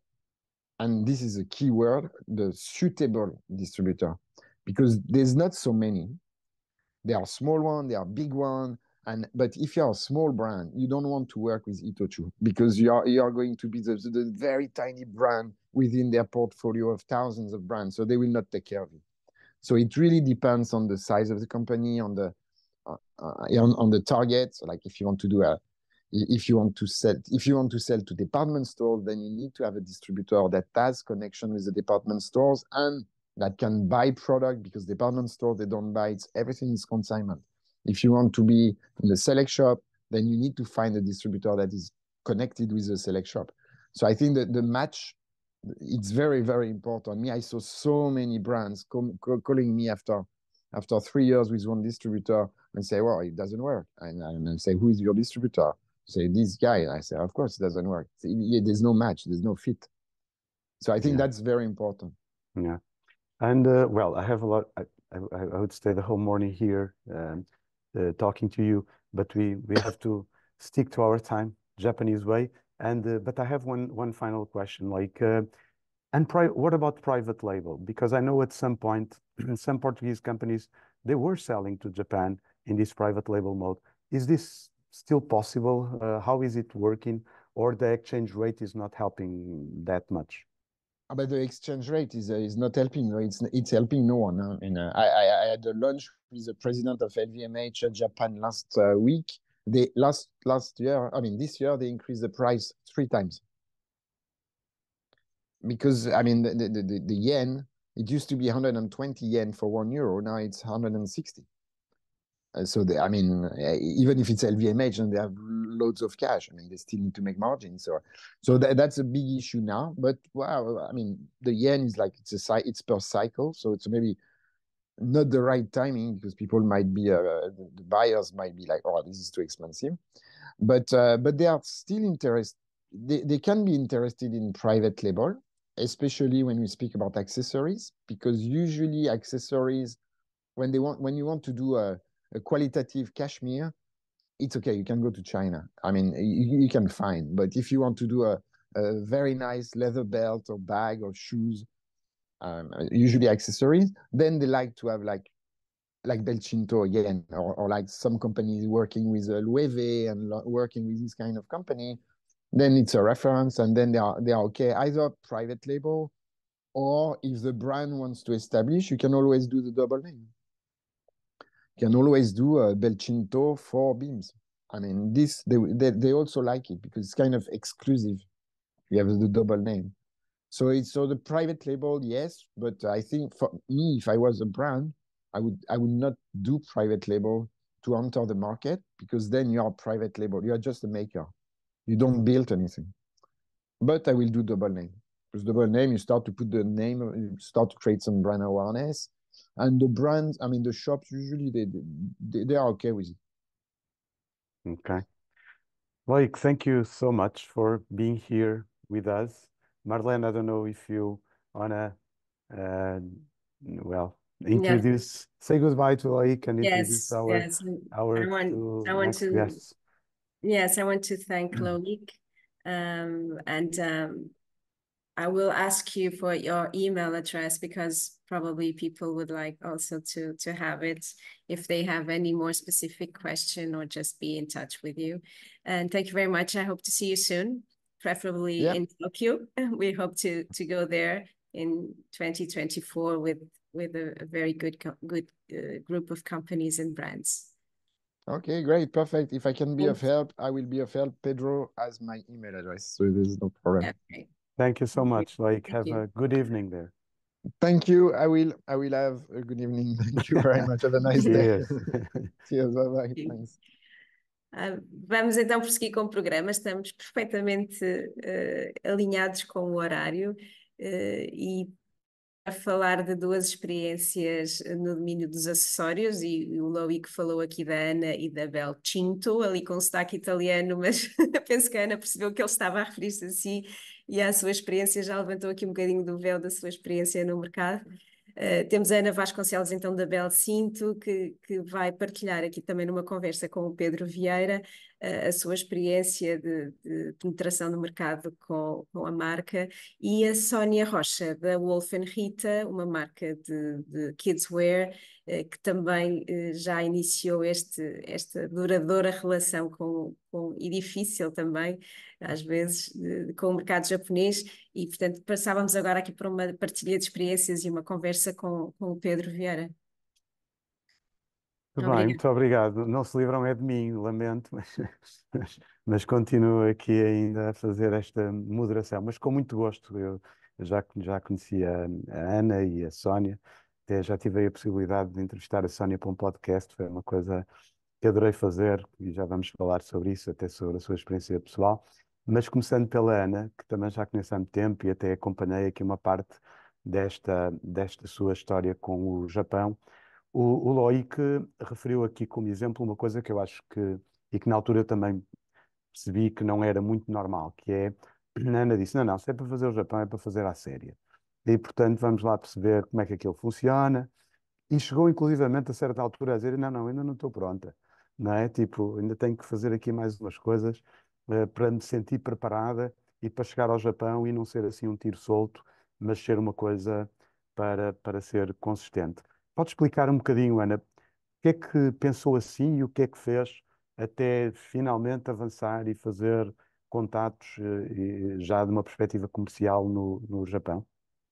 S3: and this is a key word, the suitable distributor, because there's not so many. There are small one, there are big one, and but if you're a small brand, you don't want to work with Itochu because you are you are going to be the, the very tiny brand within their portfolio of thousands of brands, so they will not take care of you. So it really depends on the size of the company, on the uh, on, on the target. So like if you want to do a, if you want to sell, if you want to sell to department stores, then you need to have a distributor that has connection with the department stores and that can buy product, because department stores, they don't buy, it's everything is consignment. If you want to be in the select shop, then you need to find a distributor that is connected with the select shop. So I think that the match, it's very, very important. Me, I saw so many brands com- calling me after after three years with one distributor and say, well, it doesn't work. And, and I say, who is your distributor? Say, this guy. And I say, of course it doesn't work. Say, yeah, there's no match, there's no fit. So I think
S4: Yeah.
S3: that's very important.
S4: Yeah. And uh, well, I have a lot, I, I, I would stay the whole morning here um, uh, talking to you, but we, we have to stick to our time, Japanese way. And uh, but I have one one final question, like, uh, and pri what about private label? Because I know at some point, some Portuguese companies, they were selling to Japan in this private label mode. Is this still possible? Uh, how is it working? Or the exchange rate is not helping that much?
S3: But the exchange rate is uh, is not helping. No, it's it's helping no one. Huh? And uh, I, I I had a lunch with the president of L V M H Japan last uh, week. They last last year, I mean this year, they increased the price three times. Because I mean the the, the, the yen, it used to be one hundred twenty yen for one euro. Now it's one hundred sixty. Uh, so they, I mean, uh, even if it's L V M H and they have loads of cash, I mean, they still need to make margins. So, so that, that's a big issue now. But wow, I mean, the yen is like it's a it's per cycle, so it's maybe not the right timing because people might be uh, the buyers might be like, oh, this is too expensive. But uh, but they are still interested. They they can be interested in private label, especially when we speak about accessories, because usually accessories, when they want when you want to do a a qualitative cashmere, it's okay. You can go to China. I mean, you, you can find. But if you want to do a, a very nice leather belt or bag or shoes, um, usually accessories, then they like to have like like Belcinto again, or, or like some companies working with uh, Loewe and lo- working with this kind of company, then it's a reference, and then they are they are okay. Either private label, or if the brand wants to establish, you can always do the double name. You can always do a Belcinto for beams. I mean, this they, they they also like it because it's kind of exclusive. You have the double name. So it's so the private label, yes, but I think for me, if I was a brand, I would I would not do private label to enter the market, because then you are a private label. You are just a maker. You don't build anything. But I will do double name, because double name, you start to put the name, you start to create some brand awareness, and the brands, I mean, the shops usually they they, they are okay with it.
S4: Okay. Loic, thank you so much for being here with us. Marlene, I don't know if you wanna, uh, well,
S1: Yeah.
S4: introduce, say goodbye to Loic and introduce
S1: Yes,
S4: our
S1: yes. I
S4: our
S1: want
S4: two
S1: I want
S4: next
S1: to
S4: guests.
S1: yes, I want to thank Loic. Um, and um, I will ask you for your email address, because probably people would like also to to have it if they have any more specific question, or just be in touch with you. And thank you very much. I hope to see you soon, preferably
S3: Yeah.
S1: in Tokyo. We hope to to go there in twenty twenty-four with with a, a very good co- good uh, group of companies and brands.
S3: Okay, great, perfect. If I can be of
S1: Thanks.
S3: help, I will be of help. Pedro has my email address, so there's no problem.
S1: Okay.
S4: Thank you so
S1: Thank you.
S4: much, Loic.
S1: Thank
S4: Have
S1: you.
S4: a good evening there.
S3: Thank you. I will I will have a good evening. Thank you very much. Have a nice day.
S4: Cheers.
S3: Cheers. Bye bye.
S1: Sim.
S3: Thanks.
S1: Ah, vamos então prosseguir com o programa. Estamos perfeitamente eh, alinhados com o horário, eh, e a falar de duas experiências no domínio dos acessórios, e o Loic falou aqui da Ana e da Belcinto, ali com sotaque italiano, mas penso que a Ana percebeu que ele estava a referir-se a si e à sua experiência, já levantou aqui um bocadinho do véu da sua experiência no mercado. Uh, temos a Ana Vasconcelos, então, da Belcinto, que, que vai partilhar aqui também numa conversa com o Pedro Vieira uh, a sua experiência de, de penetração no mercado com, com a marca, e a Sónia Rocha, da Wolf Rita, uma marca de, de kidswear, uh, que também uh, já iniciou este, esta duradoura relação com, com, e difícil também, às vezes, de, com o mercado japonês. E, portanto, passávamos agora aqui para uma partilha de experiências e uma conversa com, com o Pedro Vieira.
S4: Muito bem,
S1: Obrigada.
S4: muito obrigado. Não se livram é de mim, lamento, mas, mas, mas continuo aqui ainda a fazer esta moderação, mas com muito gosto. Eu já, já conhecia a Ana e a Sónia, até já tive a possibilidade de entrevistar a Sónia para um podcast, foi uma coisa que adorei fazer, e já vamos falar sobre isso, até sobre a sua experiência pessoal. Mas começando pela Ana, que também já conheço há muito tempo e até acompanhei aqui uma parte desta, desta sua história com o Japão. O, o Loic referiu aqui como exemplo uma coisa que eu acho que, e que na altura eu também percebi que não era muito normal, que é, a Ana disse, não, não, se é para fazer o Japão é para fazer à séria. E, portanto, vamos lá perceber como é que aquilo funciona. E chegou, inclusivamente, a certa altura a dizer, não, não, ainda não estou pronta, não é? Tipo, ainda tenho que fazer aqui mais umas coisas eh, para me sentir preparada e para chegar ao Japão e não ser assim um tiro solto, mas ser uma coisa para, para ser consistente. Pode explicar um bocadinho, Ana, o que é que pensou assim e o que é que fez até finalmente avançar e fazer contatos eh, e já de uma perspectiva comercial no, no Japão?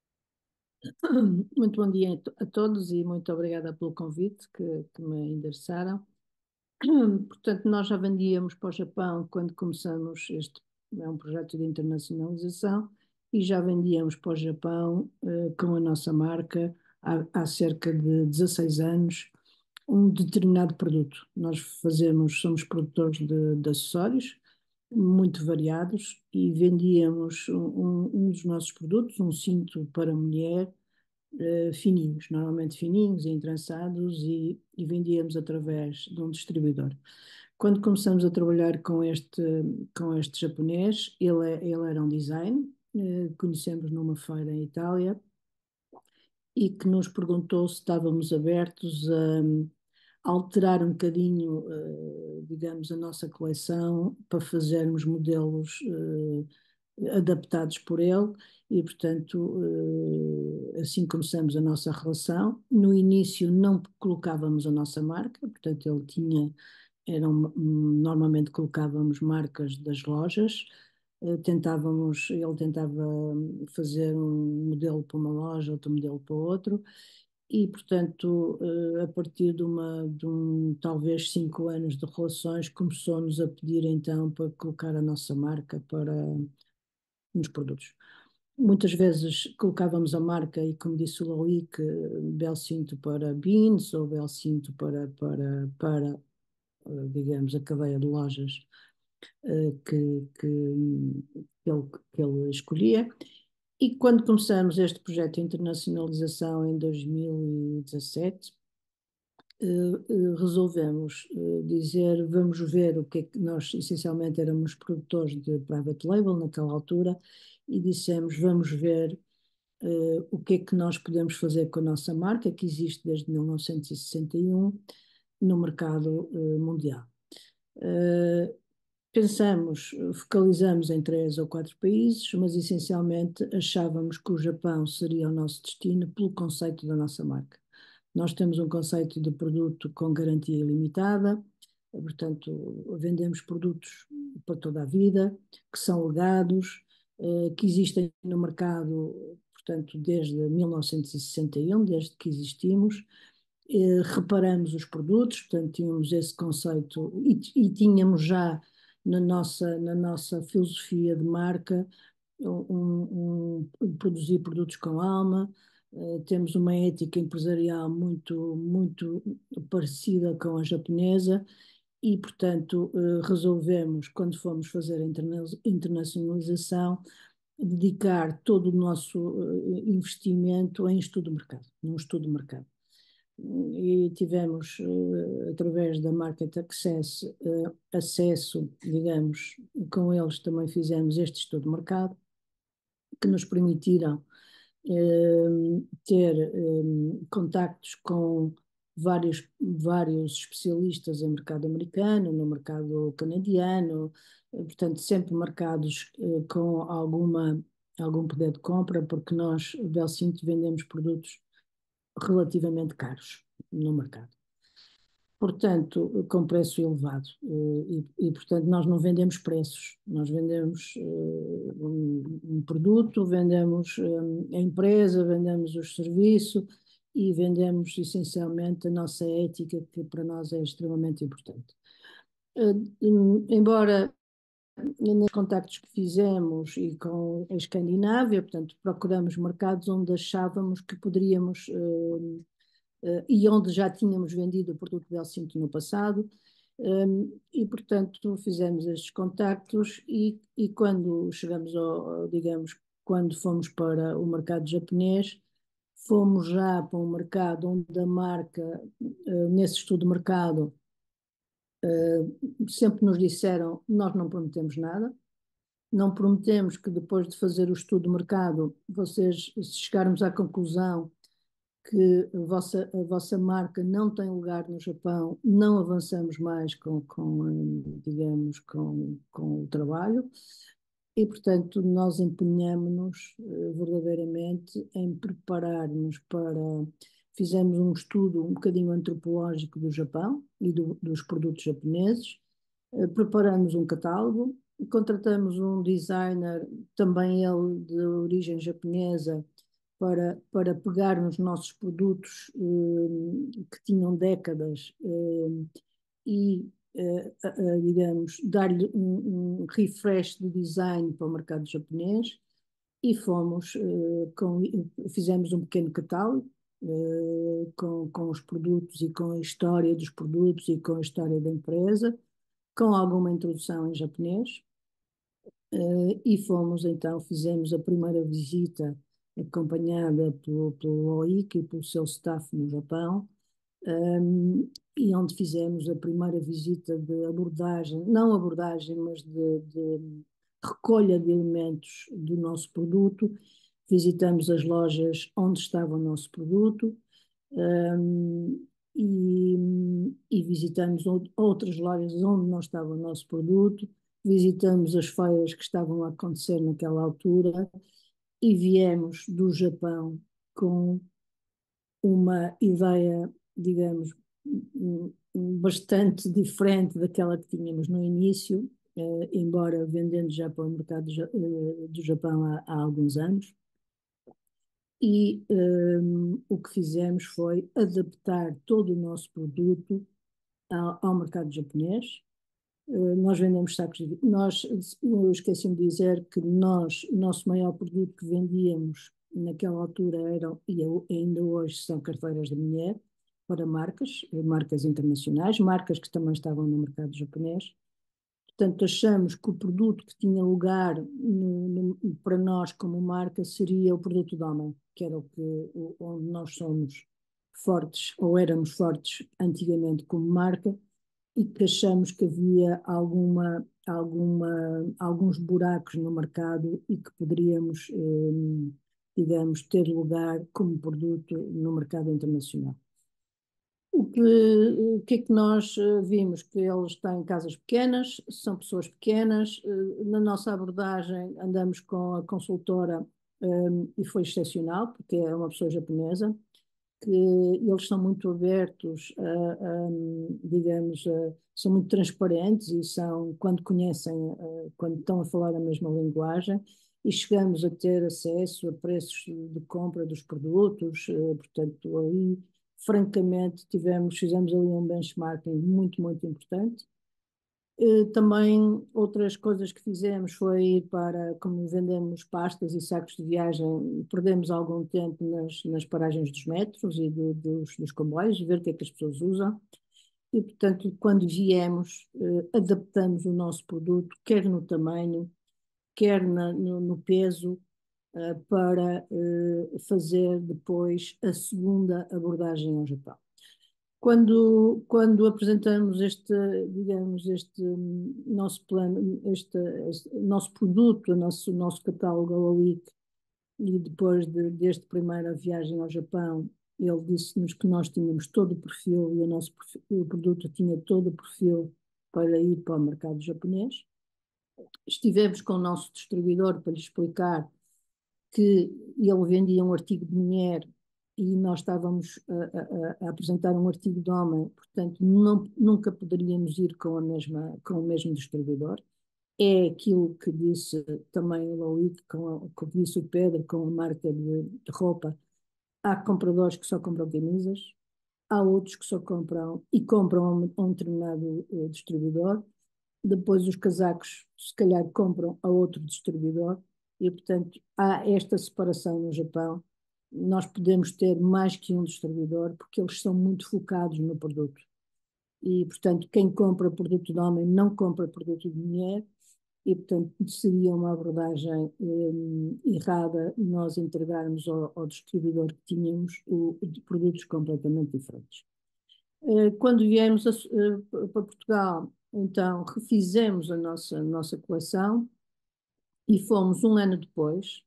S5: Muito bom dia a to- a todos e muito obrigada pelo convite que, que me endereçaram. Portanto, nós já vendíamos para o Japão quando começamos este, é um projeto de internacionalização, e já vendíamos para o Japão eh, com a nossa marca há, há cerca de dezasseis anos um determinado produto. Nós fazemos, somos produtores de, de acessórios muito variados, e vendíamos um, um um dos nossos produtos, um cinto para mulher, eh, fininhos, normalmente fininhos, entrançados, e, e vendíamos através de um distribuidor. Quando começamos a trabalhar com este, com este japonês, ele, é- ele era um design, eh, conhecemos numa feira em Itália, e que nos perguntou se estávamos abertos a alterar um bocadinho, eh, digamos, a nossa coleção para fazermos modelos eh, adaptados por ele, e portanto assim começamos a nossa relação. No início não colocávamos a nossa marca, portanto ele tinha, eram, normalmente colocávamos marcas das lojas, tentávamos, ele tentava fazer um modelo para uma loja, outro modelo para outro, e portanto a partir de, uma, de um, talvez cinco anos de relações, começou-nos a pedir então para colocar a nossa marca para nos produtos. Muitas vezes colocávamos a marca e, como disse o Loic, Belcinto para Beans ou Belcinto para, para, para, digamos, a cadeia de lojas que, que, que, ele, que ele escolhia. E quando começamos este projeto de internacionalização em dois mil e dezassete, resolvemos dizer, vamos ver o que é que nós, essencialmente, éramos produtores de private label naquela altura, e dissemos, vamos ver uh, o que é que nós podemos fazer com a nossa marca, que existe desde mil novecentos e sessenta e um no mercado uh, mundial. Uh, pensamos, focalizamos em três ou quatro países, mas essencialmente achávamos que o Japão seria o nosso destino pelo conceito da nossa marca. Nós temos um conceito de produto com garantia ilimitada, portanto, vendemos produtos para toda a vida, que são legados, que existem no mercado, portanto, desde mil novecentos e sessenta e um, desde que existimos. Reparamos os produtos, portanto, tínhamos esse conceito e, e tínhamos já na nossa, na nossa filosofia de marca um, um, produzir produtos com alma. Uh, temos uma ética empresarial muito, muito parecida com a japonesa e, portanto, uh, resolvemos, quando fomos fazer a interna internacionalização, dedicar todo o nosso uh, investimento em estudo de mercado, num estudo de mercado. E tivemos, uh, através da Market Access, uh, acesso, digamos, com eles também fizemos este estudo de mercado, que nos permitiram Uh, ter um, contactos com vários, vários especialistas em mercado americano, no mercado canadiano, uh, portanto sempre mercados uh, com alguma, algum poder de compra, porque nós, Belcinto, vendemos produtos relativamente caros no mercado. Portanto, com preço elevado. E, e, portanto, nós não vendemos preços. Nós vendemos uh, um, um produto, vendemos um, a empresa, vendemos o serviço e vendemos, essencialmente, a nossa ética, que para nós é extremamente importante. Uh, um, embora nos contactos que fizemos e com a Escandinávia, portanto, procuramos mercados onde achávamos que poderíamos... Uh, Uh, e onde já tínhamos vendido o produto Belcinto no passado, um, e portanto fizemos estes contactos e, e quando chegamos ao, digamos, quando fomos para o mercado japonês, fomos já para um mercado onde a marca, uh, nesse estudo de mercado, uh, sempre nos disseram, nós não prometemos nada, não prometemos que depois de fazer o estudo de mercado, vocês, se chegarmos à conclusão que a vossa, a vossa marca não tem lugar no Japão, não avançamos mais com, com digamos, com, com o trabalho e, portanto, nós empenhamos-nos uh, verdadeiramente em preparar-nos para... Fizemos um estudo um bocadinho antropológico do Japão e do, dos produtos japoneses, uh, preparamos um catálogo, contratamos um designer, também ele de origem japonesa, Para, para pegar nos nossos produtos eh, que tinham décadas eh, e, eh, eh, digamos, dar-lhe um, um refresh de design para o mercado japonês e fomos, eh, com, fizemos um pequeno catálogo eh, com, com os produtos e com a história dos produtos e com a história da empresa, com alguma introdução em japonês. Uh, e fomos então, fizemos a primeira visita acompanhada pelo, pelo Loic e pelo seu staff no Japão, um, e onde fizemos a primeira visita de abordagem, não abordagem, mas de, de recolha de elementos do nosso produto. Visitamos as lojas onde estava o nosso produto, um, e, e visitamos outras lojas onde não estava o nosso produto, visitamos as feiras que estavam a acontecer naquela altura e viemos do Japão com uma ideia, digamos, bastante diferente daquela que tínhamos no início, eh, embora vendendo já para o mercado do, eh, do Japão há, há alguns anos. E um, o que fizemos foi adaptar todo o nosso produto ao, ao mercado japonês. Uh, nós vendemos sacos de... Nós, eu esqueci-me de dizer que nós, o nosso maior produto que vendíamos naquela altura eram, e ainda hoje são carteiras de mulher, para marcas, marcas internacionais, marcas que também estavam no mercado japonês. Portanto, achamos que o produto que tinha lugar no, no, para nós como marca seria o produto de homem, que era o que, o, onde nós somos fortes, ou éramos fortes antigamente como marca, e que achamos que havia alguma, alguma, alguns buracos no mercado e que poderíamos, eh, digamos, ter lugar como produto no mercado internacional. O que, o que é que nós vimos? Que eles têm casas pequenas, são pessoas pequenas. Na nossa abordagem andamos com a consultora um, e foi excepcional, porque é uma pessoa japonesa, que eles são muito abertos, a, a, digamos, a, são muito transparentes e são, quando conhecem, a, quando estão a falar a mesma linguagem, e chegamos a ter acesso a preços de compra dos produtos, portanto, aí francamente, tivemos, fizemos ali um benchmarking muito, muito importante. Também outras coisas que fizemos foi ir para, como vendemos pastas e sacos de viagem, perdemos algum tempo nas, nas paragens dos metros e do, dos, dos comboios, ver o que é que as pessoas usam. E, portanto, quando viemos, adaptamos o nosso produto, quer no tamanho, quer na, no, no peso, para fazer depois a segunda abordagem ao Japão. Quando, quando apresentamos este, digamos, este nosso plano, este, este nosso produto, o nosso, nosso catálogo ao Loic, e depois de, desta primeira viagem ao Japão, ele disse-nos que nós tínhamos todo o perfil e o nosso perfil, o produto tinha todo o perfil para ir para o mercado japonês. Estivemos com o nosso distribuidor para lhe explicar que ele vendia um artigo de mulher e nós estávamos a, a, a apresentar um artigo de homem, portanto não, nunca poderíamos ir com, a mesma, com o mesmo distribuidor. É aquilo que disse também o Loic, que disse o Pedro, com a marca de, de roupa. Há compradores que só compram camisas, há outros que só compram e compram a um, a um determinado uh, distribuidor. Depois os casacos, se calhar, compram a outro distribuidor. E, portanto, há esta separação no Japão. Nós podemos ter mais que um distribuidor porque eles são muito focados no produto. E, portanto, quem compra produto de homem não compra produto de mulher. E, portanto, seria uma abordagem eh, errada nós entregarmos ao, ao distribuidor que tínhamos o, de produtos completamente diferentes. Eh, quando viemos a, eh, para Portugal, então, refizemos a nossa, nossa coleção e fomos um ano depois,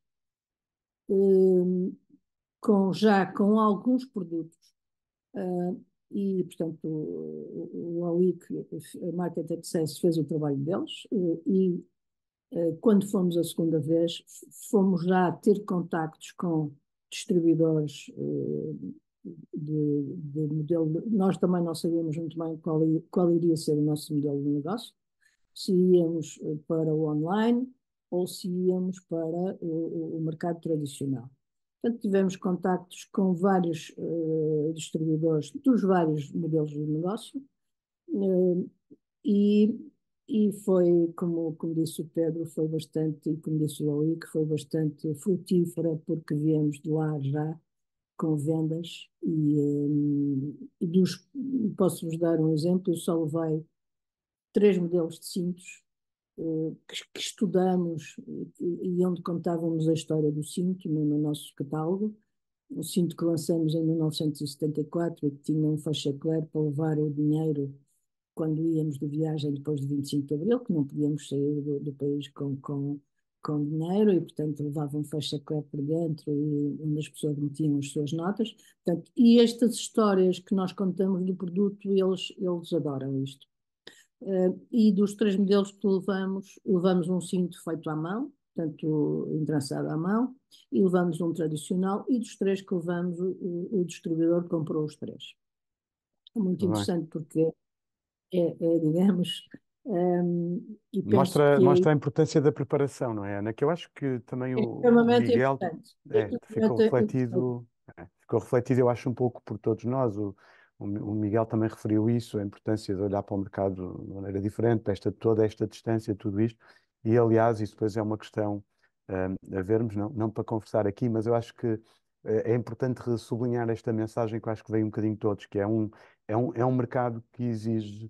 S5: com, já com alguns produtos. E, portanto, o, o Loic, a Market Access, fez o trabalho deles e, quando fomos a segunda vez, fomos já ter contactos com distribuidores de, de modelo. De, nós também não sabíamos muito bem qual, qual iria ser o nosso modelo de negócio, se íamos para o online ou se íamos para o, o mercado tradicional. Portanto, tivemos contactos com vários uh, distribuidores dos vários modelos de negócio uh, e, e foi, como, como disse o Pedro, foi bastante, e como disse o Loic, foi bastante frutífera porque viemos de lá já com vendas e, um, e dos, posso-vos dar um exemplo, eu só levei três modelos de cintos uh, que, que estudamos e, e onde contávamos a história do cinto no, no nosso catálogo. O cinto que lançamos em mil novecentos e setenta e quatro e que tinha um faixa-clare para levar o dinheiro quando íamos de viagem depois de vinte e cinco de Abril, que não podíamos sair do, do país com, com, com dinheiro e, portanto, levavam um faixa-clare por dentro e onde as pessoas metiam as suas notas. Portanto, e estas histórias que nós contamos do produto, eles, eles adoram isto. Uh, e dos três modelos que levamos, levamos um cinto feito à mão, portanto, entrançado à mão, e levamos um tradicional, e dos três que levamos, o, o distribuidor comprou os três. É muito
S4: Muito bem.
S5: interessante porque é, é digamos, um, e penso
S4: Mostra,
S5: que
S4: mostra a importância da preparação, não é, Ana? Que eu acho que também
S5: é
S4: o, o
S5: extremamente
S4: Miguel
S5: importante. É
S4: é, ficou
S5: extremamente importante.
S4: refletido, é, ficou refletido, eu acho, um pouco por todos nós. O, o, o Miguel também referiu isso, a importância de olhar para o mercado de maneira diferente, esta, toda esta distância, tudo isto. E, aliás, isso depois é uma questão um, a vermos, não, não para conversar aqui, mas eu acho que eh, é importante sublinhar esta mensagem que eu acho que veio um bocadinho de todos, que é um, é um, é um mercado que exige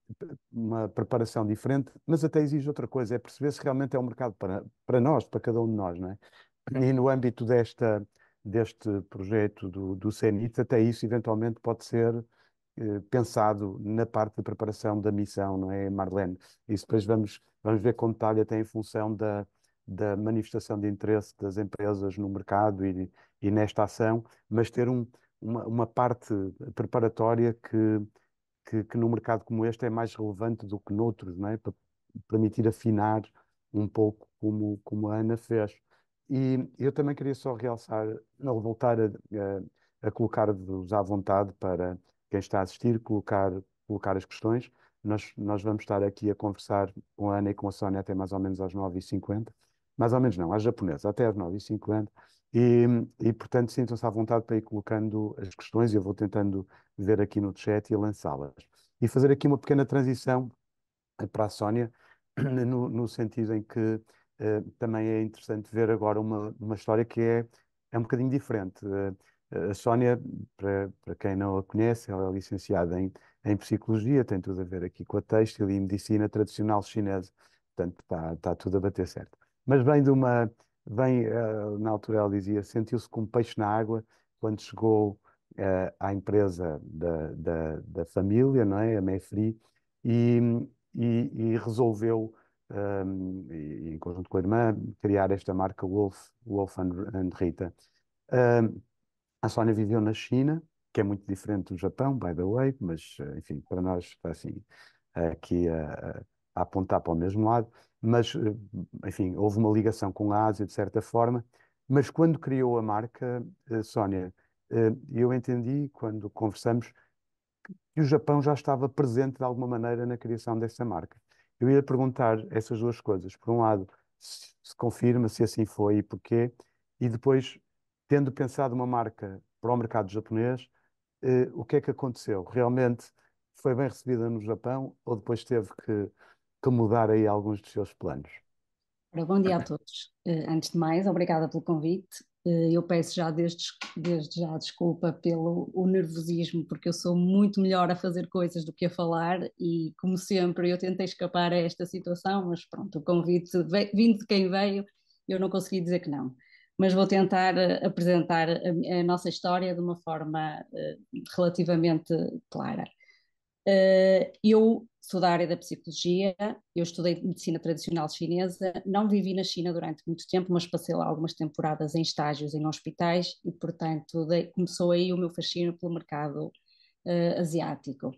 S4: uma preparação diferente, mas até exige outra coisa, é perceber se realmente é um mercado para, para nós, para cada um de nós, não é? E no âmbito desta, deste projeto do, do CENIT, até isso eventualmente pode ser eh, pensado na parte de preparação da missão, não é, Marlene? Isso depois vamos, vamos ver com detalhe até em função da, da manifestação de interesse das empresas no mercado e, e nesta ação, mas ter um, uma, uma parte preparatória que que, que num mercado como este é mais relevante do que noutros, não é? Para permitir afinar um pouco como, como a Ana fez. E eu também queria só realçar, ou voltar a, a, a colocar-vos à vontade para quem está a assistir, colocar, colocar as questões. Nós, nós vamos estar aqui a conversar com a Ana e com a Sónia até mais ou menos às nove e cinquenta. Mais ou menos não, às japonesas, até às nove e cinquenta. E, e, portanto, sintam-se à vontade para ir colocando as questões e eu vou tentando ver aqui no chat e lançá-las. E fazer aqui uma pequena transição para a Sónia, no, no sentido em que eh, também é interessante ver agora uma, uma história que é, é um bocadinho diferente. Eh, a Sónia, para, para quem não a conhece, ela é licenciada em, em Psicologia, tem tudo a ver aqui com a têxtil e Medicina Tradicional Chinesa, portanto está, está tudo a bater certo. Mas vem de uma, vem, eh, na altura ela dizia, sentiu-se como peixe na água quando chegou eh, à empresa da, da, da família, não é? A Mefri, e, e, e resolveu, um, e, em conjunto com a irmã, criar esta marca Wolf, Wolf and, and Rita. Um, a Sónia viveu na China, que é muito diferente do Japão, by the way, mas, eh, enfim, para nós está assim, aqui a, a apontar para o mesmo lado, mas, eh, enfim, houve uma ligação com a Ásia, de certa forma, mas quando criou a marca, eh, Sónia, eh, eu entendi, quando conversamos, que o Japão já estava presente de alguma maneira na criação dessa marca. Eu ia perguntar essas duas coisas. Por um lado, se, se confirma se assim foi e porquê, e depois, tendo pensado uma marca para o mercado japonês, eh, o que é que aconteceu? Realmente foi bem recebida no Japão ou depois teve que, que mudar aí alguns dos seus planos?
S6: Ora, bom dia a todos. Eh, antes de mais, obrigada pelo convite. Eh, eu peço já desde, desde já desculpa pelo o nervosismo, porque eu sou muito melhor a fazer coisas do que a falar e, como sempre, eu tentei escapar a esta situação, mas pronto, o convite veio, vindo de quem veio, eu não consegui dizer que não. Mas vou tentar uh, apresentar a, a nossa história de uma forma uh, relativamente clara. Uh, eu sou da área da psicologia, eu estudei medicina tradicional chinesa, não vivi na China durante muito tempo, mas passei lá algumas temporadas em estágios em hospitais e, portanto, de, começou aí o meu fascínio pelo mercado uh, asiático.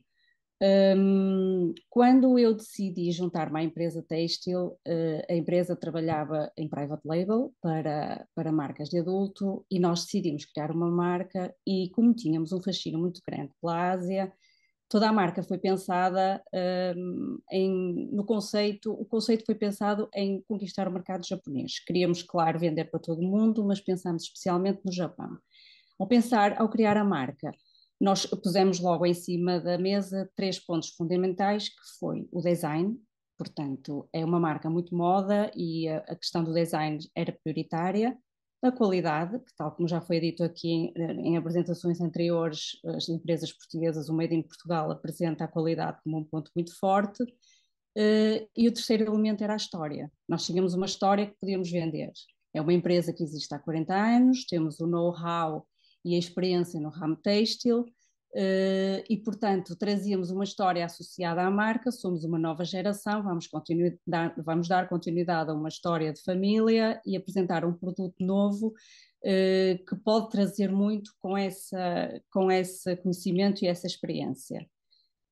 S6: Um, quando eu decidi juntar-me à empresa têxtil, uh, a empresa trabalhava em private label para, para marcas de adulto e nós decidimos criar uma marca e, como tínhamos um fascínio muito grande pela Ásia, toda a marca foi pensada um, em, no conceito, o conceito foi pensado em conquistar o mercado japonês. Queríamos, claro, vender para todo o mundo, mas pensámos especialmente no Japão. Ao pensar, ao criar a marca, nós pusemos logo em cima da mesa três pontos fundamentais, que foi o design, portanto, é uma marca muito moda e a, a questão do design era prioritária, a qualidade, que tal como já foi dito aqui em, em apresentações anteriores, as empresas portuguesas, o Made in Portugal apresenta a qualidade como um ponto muito forte, uh, e o terceiro elemento era a história. Nós tínhamos uma história que podíamos vender. É uma empresa que existe há quarenta anos, temos o know-how e a experiência no ramo têxtil, Uh, e, portanto, trazíamos uma história associada à marca, somos uma nova geração, vamos, dar, vamos dar continuidade a uma história de família e apresentar um produto novo uh, que pode trazer muito com, essa, com esse conhecimento e essa experiência.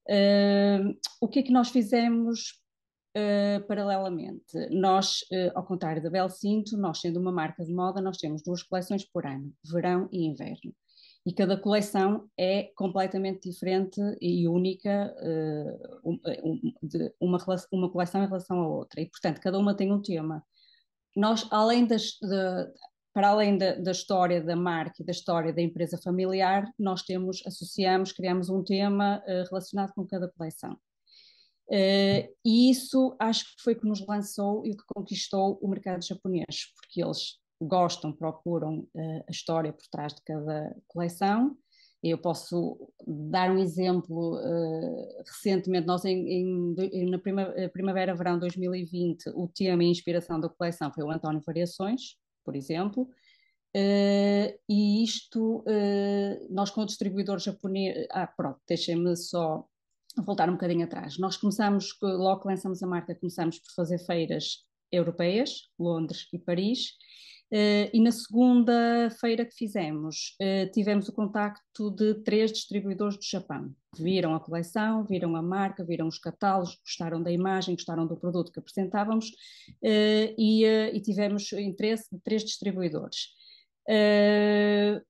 S6: Uh, o que é que nós fizemos uh, paralelamente? Nós, uh, ao contrário da Belcinto, nós sendo uma marca de moda, nós temos duas coleções por ano, verão e inverno. E cada coleção é completamente diferente e única, uh, um, um, de uma, uma coleção em relação à outra. E, portanto, cada uma tem um tema. Nós, além das, de, para além da, da história da marca e da história da empresa familiar, nós temos, associamos, criamos um tema uh, relacionado com cada coleção. Uh, e isso acho que foi o que nos lançou e o que conquistou o mercado japonês, porque eles gostam, procuram uh, a história por trás de cada coleção. Eu posso dar um exemplo, uh, recentemente, nós em, em, na Primavera-Verão dois mil e vinte, o tema e a inspiração da coleção foi o António Variações, por exemplo, uh, e isto, uh, nós com o distribuidor japonês, ah pronto, deixem-me só voltar um bocadinho atrás. Nós começamos, logo que lançamos a marca, começamos por fazer feiras europeias, Londres e Paris. Uh, e na segunda feira que fizemos, uh, tivemos o contacto de três distribuidores do Japão. Viram a coleção, viram a marca, viram os catálogos, gostaram da imagem, gostaram do produto que apresentávamos, uh, e, uh, e tivemos interesse de três distribuidores. Uh,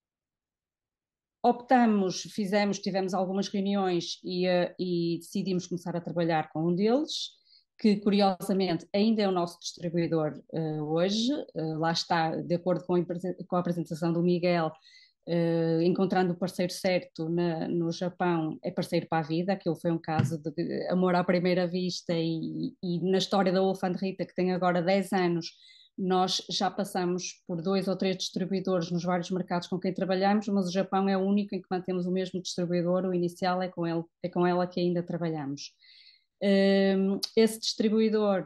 S6: optamos, fizemos, tivemos algumas reuniões e, uh, e decidimos começar a trabalhar com um deles, que curiosamente ainda é o nosso distribuidor uh, hoje, uh, lá está, de acordo com a, com a apresentação do Miguel, uh, encontrando o parceiro certo na, no Japão, é parceiro para a vida. Aquilo foi um caso de amor à primeira vista, e, e na história da Wolf and Rita, que tem agora dez anos, nós já passamos por dois ou três distribuidores nos vários mercados com quem trabalhamos, mas o Japão é o único em que mantemos o mesmo distribuidor, o inicial é com, ele, é com ela que ainda trabalhamos. Uh, esse distribuidor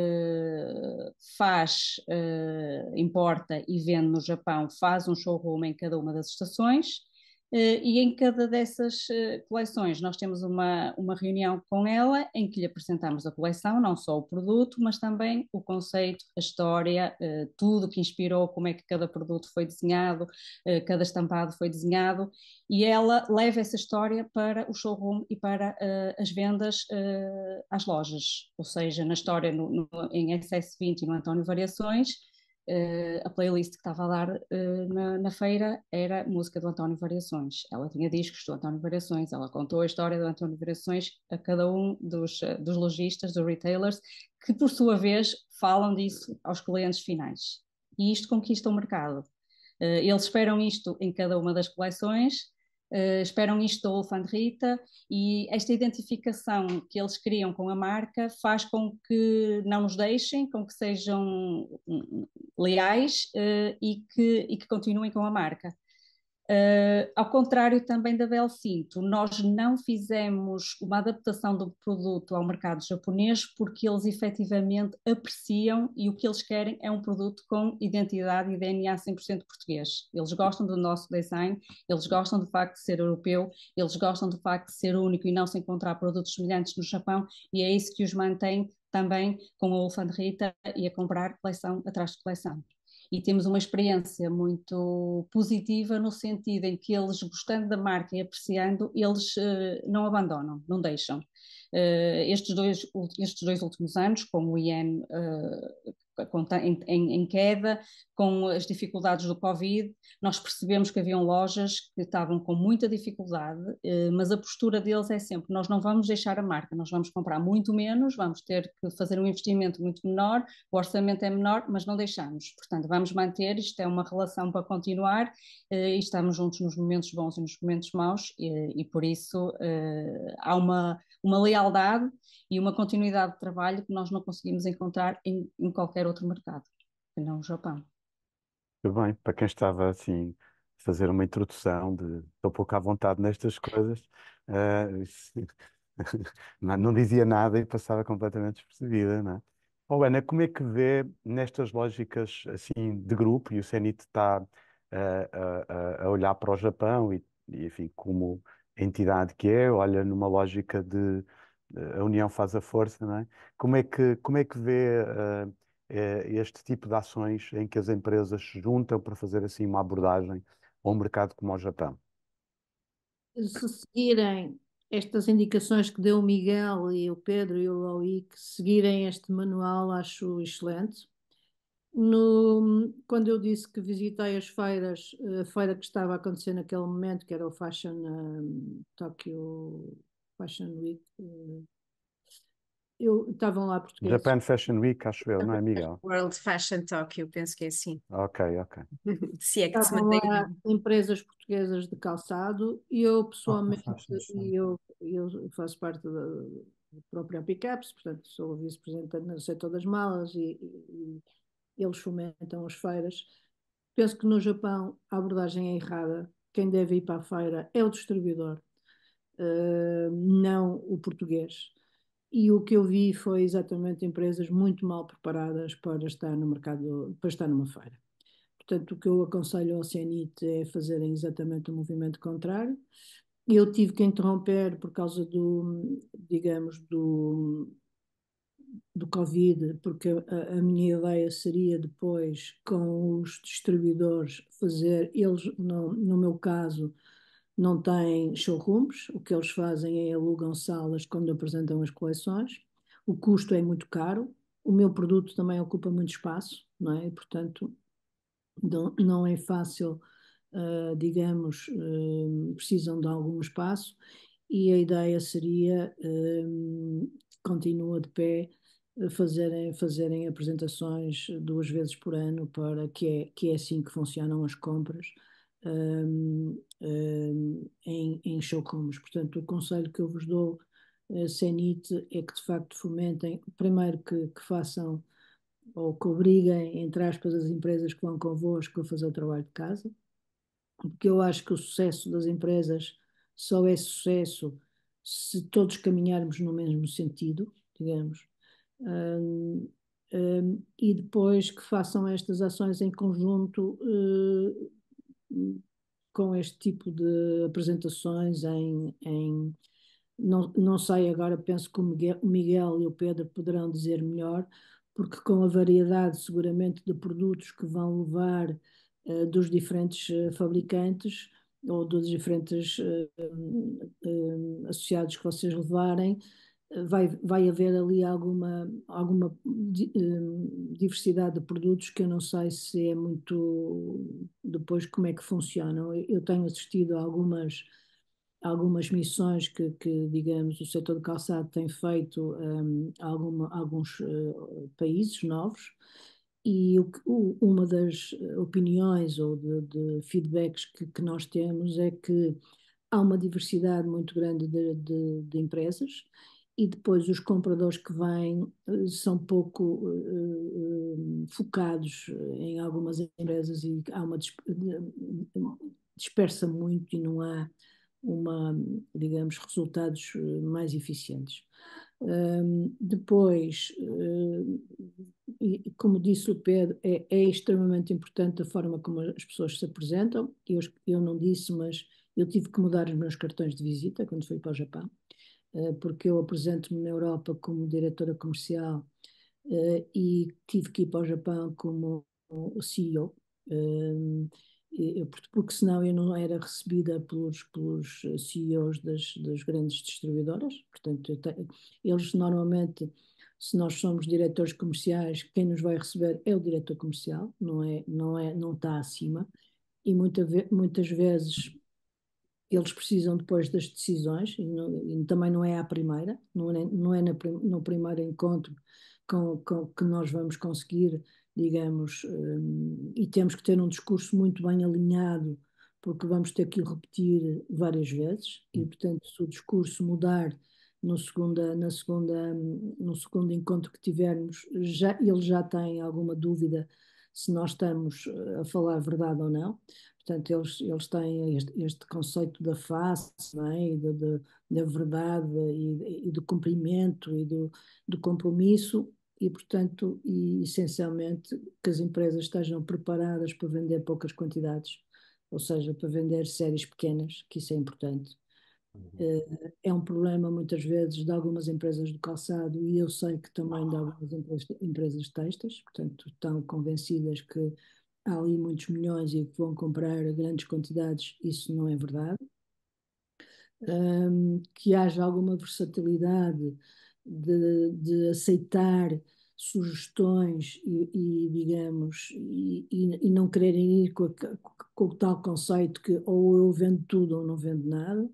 S6: uh, faz, uh, importa e vende no Japão, faz um showroom em cada uma das estações, uh, e em cada dessas uh, coleções nós temos uma, uma reunião com ela em que lhe apresentamos a coleção, não só o produto, mas também o conceito, a história, uh, tudo que inspirou, como é que cada produto foi desenhado, uh, cada estampado foi desenhado, e ela leva essa história para o showroom e para uh, as vendas uh, às lojas. Ou seja, na história, no, no, em S S vinte e no António Variações, uh, a playlist que estava a dar uh, na, na feira era música do António Variações. Ela tinha discos do António Variações, ela contou a história do António Variações a cada um dos, uh, dos lojistas, dos retailers, que por sua vez falam disso aos clientes finais. E isto conquista o mercado. Uh, eles esperam isto em cada uma das coleções, uh, esperam isto da Wolf and Rita, e esta identificação que eles criam com a marca faz com que não nos deixem, com que sejam um, leais, uh, e, que, e que continuem com a marca. Uh, ao contrário também da Belcinto, nós não fizemos uma adaptação do produto ao mercado japonês porque eles efetivamente apreciam, e o que eles querem é um produto com identidade e D N A cem por cento português. Eles gostam do nosso design, eles gostam do facto de ser europeu, eles gostam do facto de ser único e não se encontrar produtos semelhantes no Japão, e é isso que os mantém também com a Wolf and Rita e a comprar coleção atrás de coleção. E temos uma experiência muito positiva no sentido em que eles, gostando da marca e apreciando, eles uh, não abandonam, não deixam. Uh, estes, dois, estes dois últimos anos, com o iene uh, em, em, em queda, com as dificuldades do Covid, nós percebemos que haviam lojas que estavam com muita dificuldade, uh, mas a postura deles é sempre: nós não vamos deixar a marca, nós vamos comprar muito menos, vamos ter que fazer um investimento muito menor, o orçamento é menor, mas não deixamos. Portanto, vamos manter, isto é uma relação para continuar, uh, e estamos juntos nos momentos bons e nos momentos maus, e, e por isso uh, há uma, uma lealdade e uma continuidade de trabalho que nós não conseguimos encontrar em, em qualquer outro mercado, que não o Japão.
S4: Muito bem, para quem estava assim a fazer uma introdução de estou pouco à vontade nestas coisas, uh, não, não dizia nada e passava completamente despercebida, não é? Oh, Ana, como é que vê nestas lógicas assim de grupo, e o Zenit está uh, a, a olhar para o Japão e, e, enfim, como entidade que é, olha numa lógica de a união faz a força, não é? Como é que, como é que vê uh, este tipo de ações em que as empresas se juntam para fazer assim uma abordagem a um mercado como o Japão?
S5: Se seguirem estas indicações que deu o Miguel e o Pedro e o Loic, seguirem este manual, acho excelente. No, quando eu disse que visitei as feiras, a feira que estava a acontecer naquele momento, que era o Fashion um, Tokyo Fashion Week, uh, eu, estavam lá portugueses.
S4: Japan Fashion Week, acho eu, não é, Miguel?
S1: World Fashion Tokyo, penso que é assim.
S4: Ok, ok.
S1: Se é que se
S5: Estavam
S1: mantém.
S5: lá empresas portuguesas de calçado e eu
S2: Ah,
S5: pessoalmente,
S2: faz
S5: e eu, eu faço parte da, da própria Pickups, portanto sou vice-presidente no setor das malas e, e, e eles fomentam as feiras. Penso que no Japão a abordagem é errada. Quem deve ir para a feira é o distribuidor, uh, não o português. E o que eu vi foi exatamente empresas muito mal preparadas para estar no mercado, para estar numa feira. Portanto, o que eu aconselho ao CENIT é fazerem exatamente o movimento contrário. Eu tive que interromper por causa do, digamos, do, do Covid, porque a, a minha ideia seria depois, com os distribuidores, fazer, eles, no, no meu caso, não têm showrooms, o que eles fazem é alugam salas quando apresentam as coleções, o custo é muito caro, o meu produto também ocupa muito espaço, não é? E, portanto, não, não é fácil, uh, digamos, uh, precisam de algum espaço e a ideia seria, uh, continua de pé, fazerem, fazerem apresentações duas vezes por ano para que é, que é assim que funcionam as compras um, um, em, em showrooms. Portanto, o conselho que eu vos dou, uh, CENIT, é que de facto fomentem, primeiro que, que façam ou que obriguem, entre aspas, as empresas que vão convosco a fazer o trabalho de casa, porque eu acho que o sucesso das empresas só é sucesso se todos caminharmos no mesmo sentido, digamos. Um, um, e depois que façam estas ações em conjunto uh, com este tipo de apresentações em, em não, não sei agora, penso que o Miguel, o Miguel e o Pedro poderão dizer melhor, porque com a variedade seguramente de produtos que vão levar uh, dos diferentes uh, fabricantes ou dos diferentes uh, uh, associados que vocês levarem, vai, vai haver ali alguma, alguma diversidade de produtos que eu não sei se é muito depois como é que funcionam. Eu tenho assistido a algumas, algumas missões que, que, digamos, o setor do calçado tem feito um, a alguma, alguns uh, países novos. E o, o, uma das opiniões ou de, de feedbacks que, que nós temos é que há uma diversidade muito grande de, de, de empresas e depois os compradores que vêm uh, são pouco uh, uh, focados em algumas empresas e há uma dispersa muito e não há uma, digamos, resultados mais eficientes. Um, depois, uh, e, como disse o Pedro, é, é extremamente importante a forma como as pessoas se apresentam. Eu, eu não disse, mas eu tive que mudar os meus cartões de visita quando fui para o Japão, uh, porque eu apresento-me na Europa como diretora comercial uh, e tive que ir para o Japão como C E O. Um, eu, porque senão eu não era recebida pelos, pelos C E Os das, das grandes distribuidoras. Portanto, te, eles normalmente, se nós somos diretores comerciais, quem nos vai receber é o diretor comercial, não é, não é, não está acima. E muita, muitas vezes eles precisam depois das decisões, e, não, e também não é à primeira, não é, não é na, no primeiro encontro com, com, que nós vamos conseguir, digamos, um, e temos que ter um discurso muito bem alinhado, porque vamos ter que o repetir várias vezes, e portanto se o discurso mudar no, segunda, na segunda, no segundo encontro que tivermos, já, ele já tem alguma dúvida se nós estamos a falar a verdade ou não. Portanto, eles, eles têm este, este conceito da face, não é? E de, de, da verdade e, e do cumprimento e do, do compromisso e, portanto, e, essencialmente que as empresas estejam preparadas para vender poucas quantidades, ou seja, para vender séries pequenas, que isso é importante. Uhum. É um problema muitas vezes de algumas empresas do calçado e eu sei que também de algumas empresas, empresas têxteis, portanto, estão convencidas que há ali muitos milhões e que vão comprar grandes quantidades, isso não é verdade. um, que haja alguma versatilidade de, de aceitar sugestões e, e, digamos, e, e, e não quererem ir com, a, com o tal conceito que ou eu vendo tudo ou não vendo nada,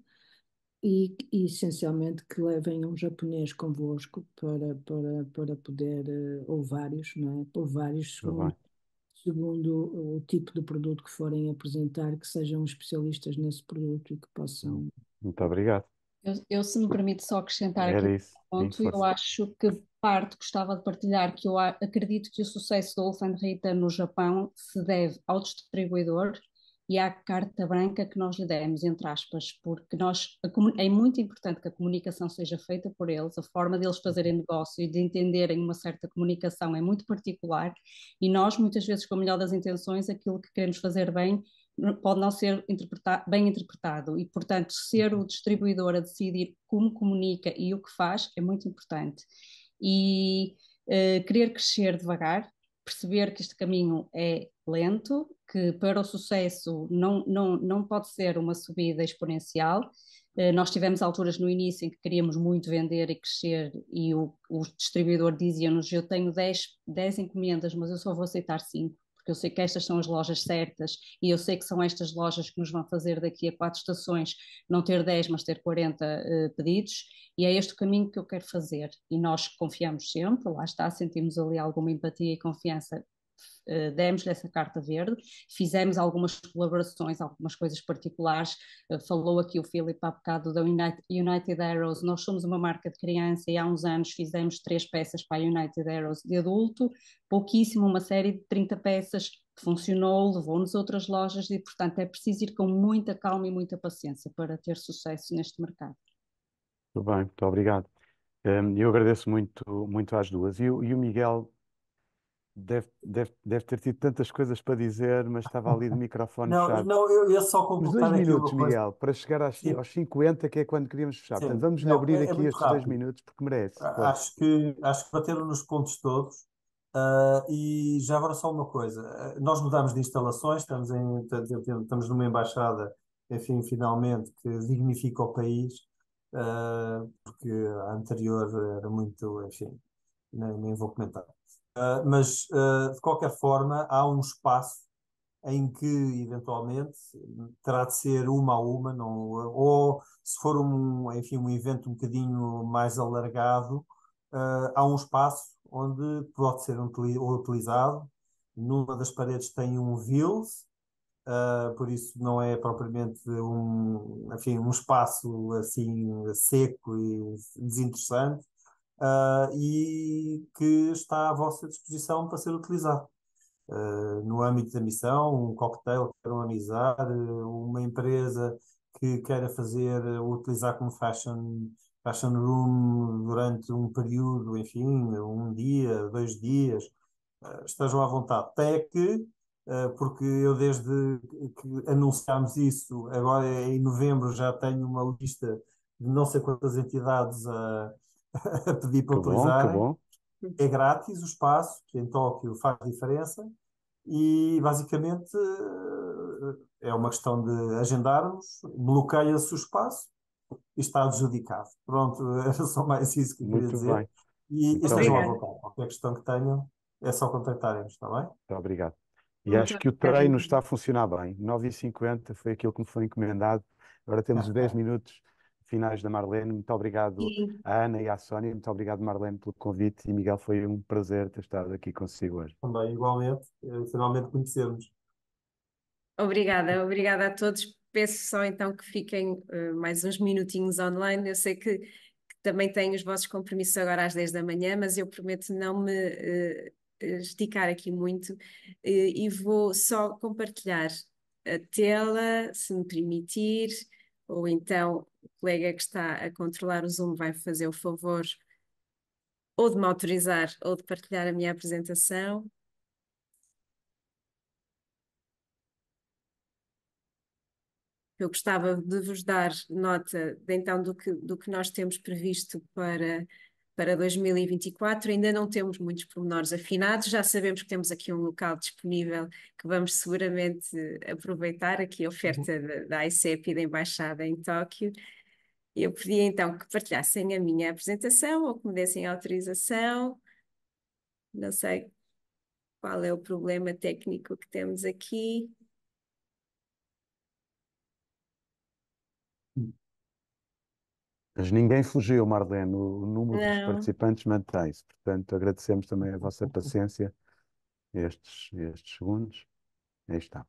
S5: e, e essencialmente que levem um japonês convosco para, para, para poder, eh, ou vários, não é? Ou vários,
S4: Tudo
S5: segundo,
S4: bem.
S5: segundo o tipo de produto que forem apresentar, que sejam especialistas nesse produto e que possam.
S4: Muito obrigado.
S6: Eu, eu, se me permite só acrescentar aqui
S4: Era
S6: um
S4: isso. Sim,
S6: ponto, eu
S4: força.
S6: acho que parte gostava de partilhar que eu a- acredito que o sucesso da Wolf and Rita no Japão se deve ao distribuidor e à carta branca que nós lhe demos, entre aspas, porque nós, a comu- é muito importante que a comunicação seja feita por eles, a forma deles fazerem negócio e de entenderem uma certa comunicação é muito particular e nós, muitas vezes, com a melhor das intenções, aquilo que queremos fazer bem pode não ser interpreta- bem interpretado e, portanto, ser o distribuidor a decidir como comunica e o que faz é muito importante. E eh, querer crescer devagar, perceber que este caminho é lento, que para o sucesso não, não, não pode ser uma subida exponencial. Eh, Nós tivemos alturas no início em que queríamos muito vender e crescer e o, o distribuidor dizia-nos, eu tenho dez, dez encomendas, mas eu só vou aceitar cinco porque eu sei que estas são as lojas certas e eu sei que são estas lojas que nos vão fazer daqui a quatro estações não ter dez, mas ter quarenta uh, pedidos, e é este o caminho que eu quero fazer. E nós confiamos sempre, lá está, sentimos ali alguma empatia e confiança. Uh, demos-lhe essa carta verde, fizemos algumas colaborações, algumas coisas particulares. Uh, falou aqui o Filipe há bocado da United, United Arrows. Nós somos uma marca de criança e há uns anos fizemos três peças para a United Arrows de adulto, pouquíssimo, uma série de trinta peças que funcionou, levou-nos a outras lojas e, portanto, é preciso ir com muita calma e muita paciência para ter sucesso neste mercado.
S4: Tudo bem, muito obrigado. Um, eu agradeço muito, muito às duas. E, o- e o Miguel deve, deve, deve ter tido tantas coisas para dizer, mas estava ali de microfone
S2: Não,
S4: fechado.
S2: não, eu ia só
S4: Os dois
S2: completar aqui
S4: minutos,
S2: uma coisa.
S4: Miguel, para chegar às,
S2: Sim,
S4: aos cinquenta, que é quando queríamos fechar. Portanto,
S2: sim.
S4: vamos-lhe
S2: Não,
S4: abrir
S2: é, é
S4: aqui
S2: muito
S4: estes dois
S2: rápido.
S4: minutos, porque merece.
S2: A-
S4: Força.
S2: Acho que, acho que bateram nos pontos todos. Ah, e já agora só uma coisa. Ah, nós mudamos de instalações, estamos em, t- t- estamos numa embaixada, enfim, finalmente, que dignifica o país, ah, porque a anterior era muito, enfim, nem, nem vou comentar. Ah, mas, ah, de qualquer forma, há um espaço em que, eventualmente, terá de ser uma a uma, não, ou se for um, enfim, um evento um bocadinho mais alargado, ah, há um espaço onde pode ser utili- utilizado. Numa das paredes tem um Vils, ah, por isso não é propriamente um, enfim, um espaço assim seco e desinteressante, ah, e que está à vossa disposição para ser utilizado. Uh, no âmbito da missão, um cocktail que queiram amizar, uh, uma empresa que queira fazer, uh, utilizar como fashion, fashion room durante um período, enfim, um dia, dois dias, uh, estejam à vontade. Até que, uh, porque eu desde que anunciámos isso, agora em novembro já tenho uma lista de não sei quantas entidades a, a pedir para
S4: Que bom, que
S2: utilizarem.
S4: bom.
S2: É grátis o espaço, que em Tóquio faz diferença. E basicamente eh, é uma questão de agendarmos, bloqueia-se o espaço e está adjudicado. Pronto, era só mais isso que eu queria
S4: Muito
S2: dizer.
S4: bem.
S2: E, e
S4: Muito
S2: estejam à
S4: obrigado.
S1: Obrigada.
S2: vontade. Qualquer questão que tenham, é só contactarem-nos, está bem?
S4: Muito obrigado. E
S1: Muito
S4: acho que o
S1: obrigada.
S4: treino está a funcionar bem. nove e cinquenta foi aquilo que me foi encomendado. Agora temos os dez minutos finais da Marlene. Muito obrigado
S1: E
S4: à Ana e à Sónia. Muito obrigado, Marlene, pelo convite. E Miguel, foi um prazer ter estado aqui consigo hoje.
S2: Também, igualmente, eh, finalmente conhecermos.
S1: obrigada, obrigada a todos. Peço só então que fiquem eh, mais uns minutinhos online. Eu sei que, que também têm os vossos compromissos agora às dez da manhã, mas eu prometo não me eh, eh, esticar aqui muito eh, e vou só compartilhar a tela, se me permitir, ou então o colega que está a controlar o Zoom vai fazer o favor ou de me autorizar ou de partilhar a minha apresentação. Eu gostava de vos dar nota de, então do que, do que nós temos previsto para, para dois mil e vinte e quatro. Ainda não temos muitos pormenores afinados, já sabemos que temos aqui um local disponível que vamos seguramente aproveitar, aqui a
S2: Uhum.
S1: oferta da, da I C E P e da Embaixada em Tóquio. Eu pedi então que partilhassem a minha apresentação ou que me dessem autorização. Não sei qual é o problema técnico que temos aqui.
S4: Mas ninguém fugiu, Marlene. O número dos
S1: Não.
S4: participantes mantém-se. Portanto, agradecemos também a vossa paciência estes, estes segundos. Aí está.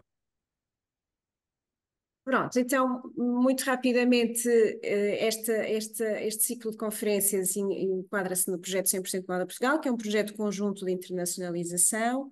S1: Pronto, então, muito rapidamente, eh, esta, esta, este ciclo de conferências en- enquadra-se no projeto cem por cento Moda Portugal, que é um projeto conjunto de internacionalização.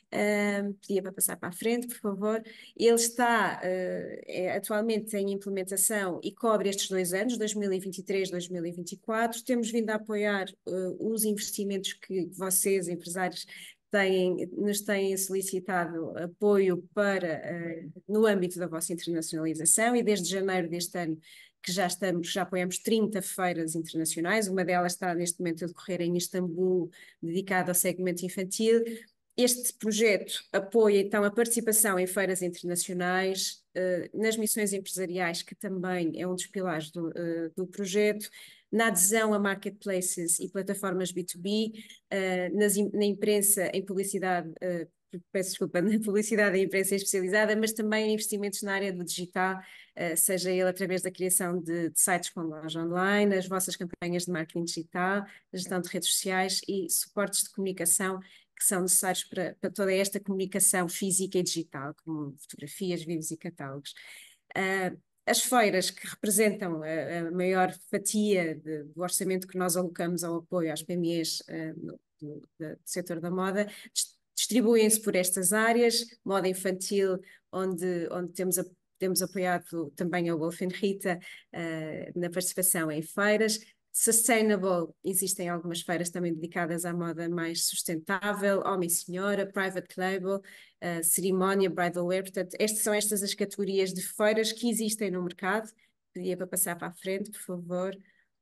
S1: Um, pedia para passar para a frente, por favor. Ele está uh, é, atualmente em implementação e cobre estes dois anos, dois mil e vinte e três, dois mil e vinte e quatro. Temos vindo a apoiar uh, os investimentos que vocês, empresários, têm, nos têm solicitado apoio para, uh, no âmbito da vossa internacionalização, e desde janeiro deste ano que já estamos, já apoiamos trinta feiras internacionais. Uma delas está neste momento a decorrer em Istambul, dedicada ao segmento infantil. Este projeto apoia então a participação em feiras internacionais, uh, nas missões empresariais, que também é um dos pilares do, uh, do projeto, na adesão a marketplaces e plataformas B dois B, uh, nas, na imprensa, em publicidade, uh, peço desculpa, na publicidade e imprensa especializada, mas também em investimentos na área do digital, uh, seja ele através da criação de, de sites com loja online, as vossas campanhas de marketing digital, a gestão de redes sociais e suportes de comunicação que são necessários para, para toda esta comunicação física e digital, como fotografias, vídeos e catálogos. Uh, as feiras, que representam a, a maior fatia de, do orçamento que nós alocamos ao apoio às P M Es uh, no, do, do setor da moda, distribuem-se por estas áreas: moda infantil, onde, onde temos a temos apoiado também a Wolf and Rita uh, na participação em feiras. Sustainable, existem algumas feiras também dedicadas à moda mais sustentável, homem e senhora, private label, uh, cerimónia, bridal wear. Portanto, estas são estas as categorias de feiras que existem no mercado. Pedia para passar para a frente, por favor.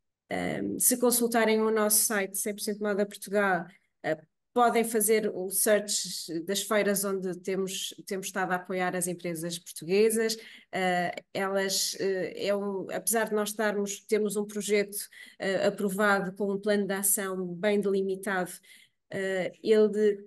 S1: Um, se consultarem o nosso site cem por cento Moda Portugal, uh, podem fazer o search das feiras onde temos, temos estado a apoiar as empresas portuguesas. Uh, elas, uh, é um, apesar de nós estarmos, temos um projeto uh, aprovado com um plano de ação bem delimitado, uh, ele de,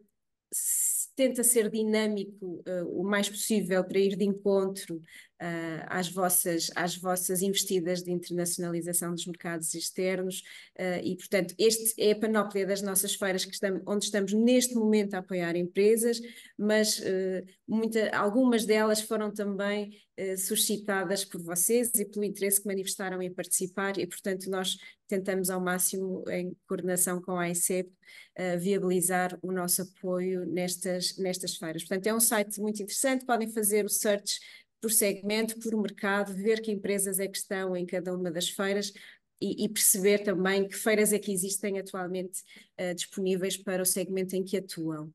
S1: tenta ser dinâmico uh, o mais possível para ir de encontro uh, às, vossas, às vossas investidas de internacionalização dos mercados externos, uh, e, portanto, este é a panóplia das nossas feiras que estamos, onde estamos neste momento a apoiar empresas, mas uh, muita, algumas delas foram também uh, suscitadas por vocês e pelo interesse que manifestaram em participar, e, portanto, nós tentamos ao máximo, em coordenação com a AICEP, uh, viabilizar o nosso apoio nestas, nestas feiras. Portanto, é um site muito interessante, podem fazer o search por segmento, por mercado, ver que empresas é que estão em cada uma das feiras e, e perceber também que feiras é que existem atualmente uh, disponíveis para o segmento em que atuam.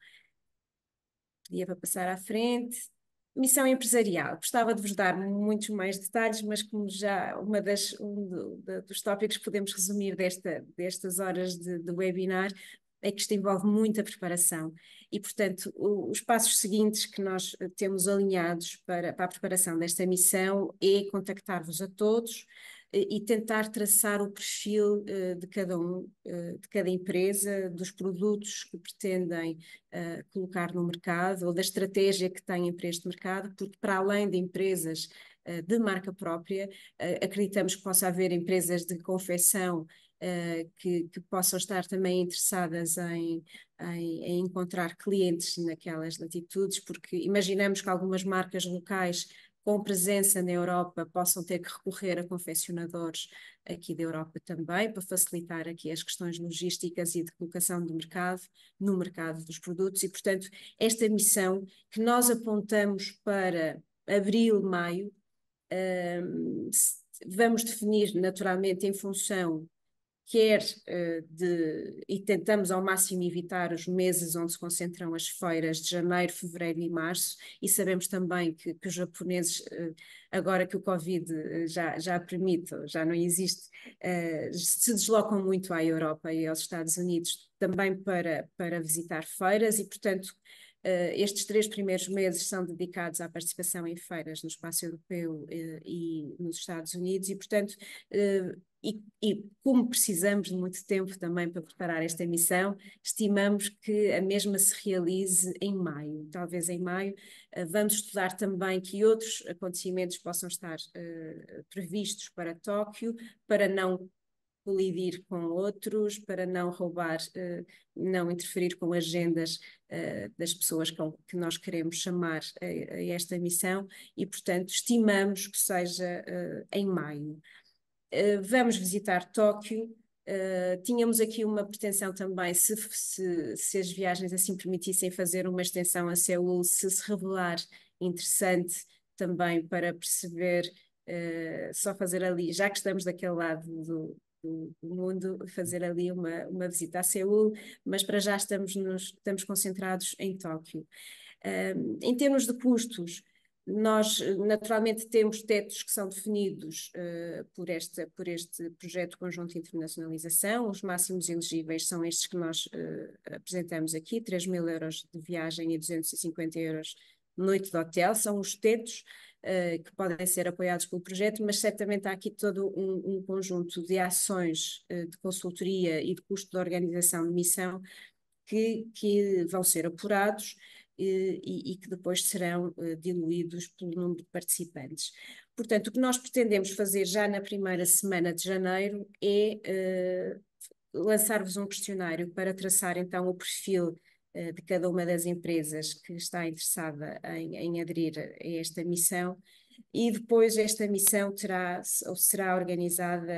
S1: Pedia para passar à frente. Missão empresarial. Gostava de vos dar muitos mais detalhes, mas como já uma das, um do, de, dos tópicos que podemos resumir desta, destas horas de, de webinar é que isto envolve muita preparação e, portanto, o, os passos seguintes que nós temos alinhados para, para a preparação desta missão é contactar-vos a todos e tentar traçar o perfil uh, de cada um, uh, de cada empresa, dos produtos que pretendem uh, colocar no mercado ou da estratégia que têm para este mercado, porque para além de empresas uh, de marca própria, uh, acreditamos que possa haver empresas de confecção uh, que, que possam estar também interessadas em, em, em encontrar clientes naquelas latitudes, porque imaginamos que algumas marcas locais com presença na Europa possam ter que recorrer a confeccionadores aqui da Europa também, para facilitar aqui as questões logísticas e de colocação do mercado, no mercado dos produtos, e, portanto, esta missão que nós apontamos para abril, maio, um, vamos definir naturalmente em função quer uh, de, e tentamos ao máximo evitar os meses onde se concentram as feiras de janeiro, fevereiro e março, e sabemos também que, que os japoneses, uh, agora que o Covid uh, já, já permite, já não existe, uh, se deslocam muito à Europa e aos Estados Unidos também para, para visitar feiras, e, portanto, Uh, estes três primeiros meses são dedicados à participação em feiras no espaço europeu uh, e nos Estados Unidos e, portanto, uh, e, e como precisamos de muito tempo também para preparar esta missão, estimamos que a mesma se realize em maio. Talvez em maio uh, vamos estudar também que outros acontecimentos possam estar uh, previstos para Tóquio, para não colidir com outros, para não roubar, uh, não interferir com agendas uh, das pessoas com, que nós queremos chamar a, a esta missão e, portanto, estimamos que seja uh, em maio. Uh, vamos visitar Tóquio. Uh, tínhamos aqui uma pretensão também, se, se, se as viagens assim permitissem, fazer uma extensão a Seul, se se revelar interessante também para perceber, uh, só fazer ali, já que estamos daquele lado do, do, do mundo, fazer ali uma, uma visita a Seul, mas para já estamos, nos, estamos concentrados em Tóquio. Uh, em termos de custos, nós naturalmente temos tetos que são definidos uh, por, esta, por este projeto conjunto de internacionalização. Os máximos elegíveis são estes que nós uh, apresentamos aqui, três mil euros de viagem e duzentos e cinquenta euros noite de hotel, são os tetos uh, que podem ser apoiados pelo projeto, mas certamente há aqui todo um, um conjunto de ações uh, de consultoria e de custo de organização de missão que, que vão ser apurados E, e que depois serão uh, diluídos pelo número de participantes. Portanto, o que nós pretendemos fazer já na primeira semana de janeiro é uh, lançar-vos um questionário para traçar então o perfil uh, de cada uma das empresas que está interessada em, em aderir a esta missão, e depois esta missão terá ou será organizada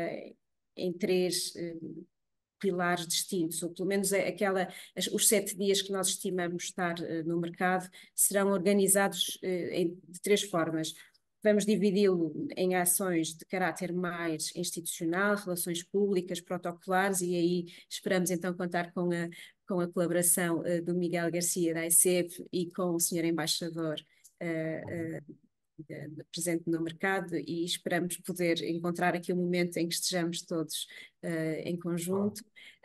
S1: em três uh, pilares distintos, ou pelo menos aquela, os sete dias que nós estimamos estar uh, no mercado serão organizados uh, em, de três formas. Vamos dividi-lo em ações de caráter mais institucional, relações públicas, protocolares, e aí esperamos então contar com a, com a colaboração uh, do Miguel Garcia da I C E P e com o senhor Embaixador uh, uh, presente no mercado, e esperamos poder encontrar aqui um momento em que estejamos todos uh, em conjunto.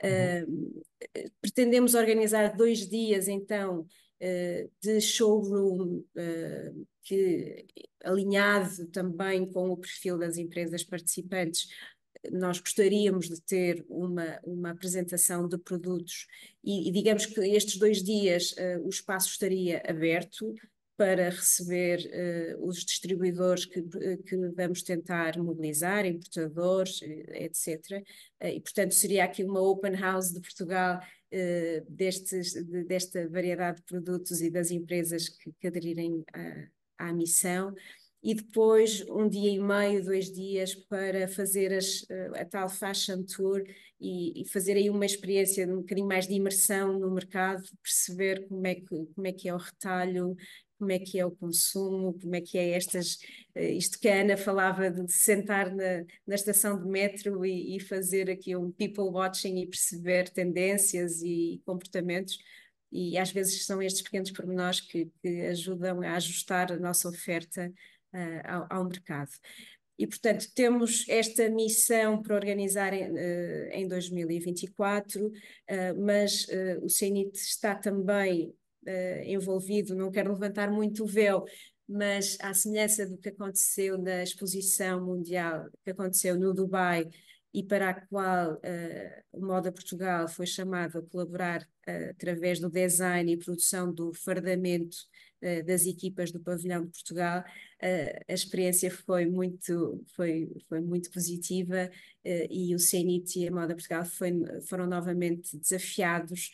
S1: Uh, pretendemos organizar dois dias, então, uh, de showroom, uh, que, alinhado também com o perfil das empresas participantes, nós gostaríamos de ter uma, uma apresentação de produtos e, e digamos que estes dois dias uh, o espaço estaria aberto para receber uh, os distribuidores que, que vamos tentar mobilizar, importadores, etcétera. Uh, e, portanto, seria aqui uma open house de Portugal uh, destes, de, desta variedade de produtos e das empresas que, que aderirem à, à missão. E depois um dia e meio, dois dias para fazer as, a tal fashion tour e, e fazer aí uma experiência de um bocadinho mais de imersão no mercado, perceber como é que, como é, que é o retalho, como é que é o consumo, como é que é estas, isto que a Ana falava de sentar na, na estação de metro e, e fazer aqui um people watching e perceber tendências e comportamentos. E às vezes são estes pequenos pormenores que, que ajudam a ajustar a nossa oferta uh, ao, ao mercado. E, portanto, temos esta missão para organizar em, uh, em dois mil e vinte e quatro, uh, mas uh, o C N I T está também uh, envolvido, não quero levantar muito o véu, mas à semelhança do que aconteceu na exposição mundial que aconteceu no Dubai e para a qual uh, o Moda Portugal foi chamado a colaborar uh, através do design e produção do fardamento uh, das equipas do Pavilhão de Portugal, uh, a experiência foi muito, foi, foi muito positiva uh, e o C N I T e a Moda Portugal foi, foram novamente desafiados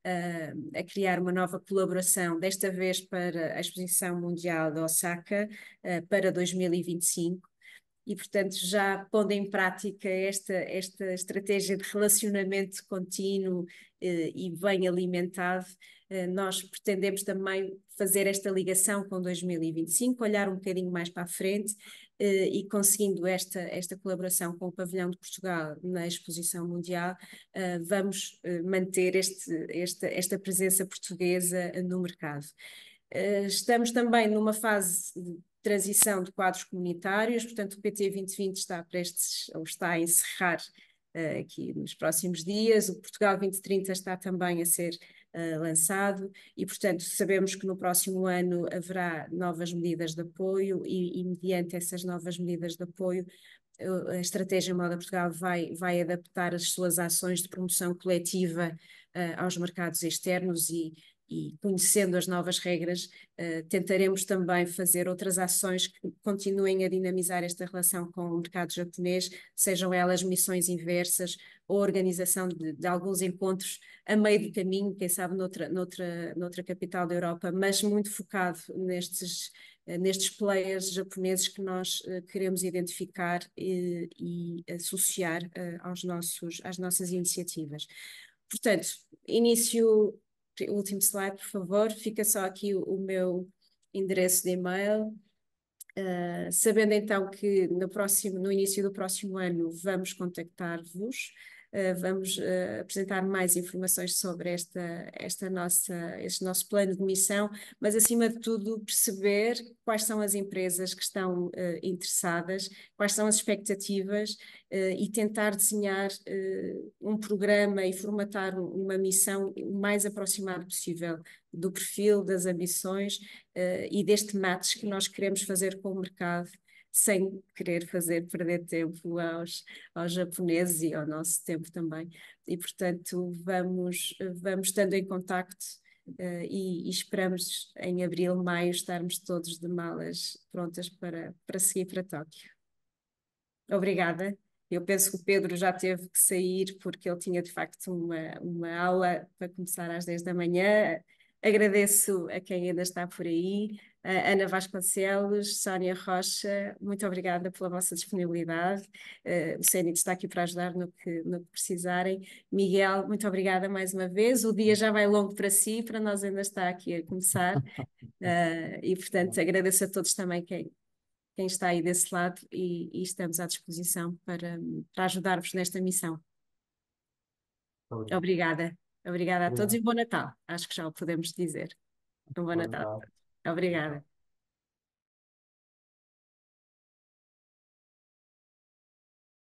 S1: uh, a criar uma nova colaboração, desta vez para a Exposição Mundial de Osaka, uh, para dois mil e vinte e cinco. E, portanto, já pondo em prática esta, esta estratégia de relacionamento contínuo eh, e bem alimentado, eh, nós pretendemos também fazer esta ligação com dois mil e vinte e cinco, olhar um bocadinho mais para a frente eh, e conseguindo esta, esta colaboração com o Pavilhão de Portugal na Exposição Mundial, eh, vamos eh, manter este, esta, esta presença portuguesa no mercado. Uh, estamos também numa fase de transição de quadros comunitários, portanto o P T vinte vinte está prestes, ou está a encerrar uh, aqui nos próximos dias. O Portugal vinte trinta está também a ser uh, lançado e, portanto, sabemos que no próximo ano haverá novas medidas de apoio e, e mediante essas novas medidas de apoio, a Estratégia Moda Portugal vai, vai adaptar as suas ações de promoção coletiva uh, aos mercados externos e, e conhecendo as novas regras, uh, tentaremos também fazer outras ações que continuem a dinamizar esta relação com o mercado japonês, sejam elas missões inversas ou organização de, de alguns encontros a meio do caminho, quem sabe noutra, noutra, noutra capital da Europa, mas muito focado nestes nestes players japoneses que nós uh, queremos identificar e, e associar uh, aos nossos, às nossas iniciativas. Portanto, início, último slide, por favor, fica só aqui o, o meu endereço de e-mail. Uh, sabendo então que no, próximo, no início do próximo ano vamos contactar-vos, uh, vamos uh, apresentar mais informações sobre esta, esta nossa, este nosso plano de missão, mas acima de tudo perceber quais são as empresas que estão uh, interessadas, quais são as expectativas uh, e tentar desenhar uh, um programa e formatar uma missão o mais aproximado possível do perfil, das ambições uh, e deste match que nós queremos fazer com o mercado, sem querer fazer perder tempo aos, aos japoneses e ao nosso tempo também. E, portanto, vamos, vamos estando em contacto uh, e, e esperamos em abril, maio, estarmos todos de malas prontas para, para seguir para Tóquio. Obrigada. Eu penso que o Pedro já teve que sair porque ele tinha de facto uma, uma aula para começar às dez da manhã. Agradeço a quem ainda está por aí, a Ana Vasconcelos, Sónia Rocha, muito obrigada pela vossa disponibilidade. Uh, o Cénit está aqui para ajudar no que, no que precisarem. Miguel, muito obrigada mais uma vez. O dia já vai longo para si, para nós ainda está aqui a começar. Uh, e, portanto, agradeço a todos também quem, quem está aí desse lado e, e estamos à disposição para, para ajudar-vos nesta missão.
S2: Obrigado.
S1: Obrigada. Obrigada a todos
S2: Obrigado.
S1: e bom Natal. Acho que já o podemos dizer. Um bom
S2: Bom
S1: Natal.
S2: Natal.
S1: Obrigada.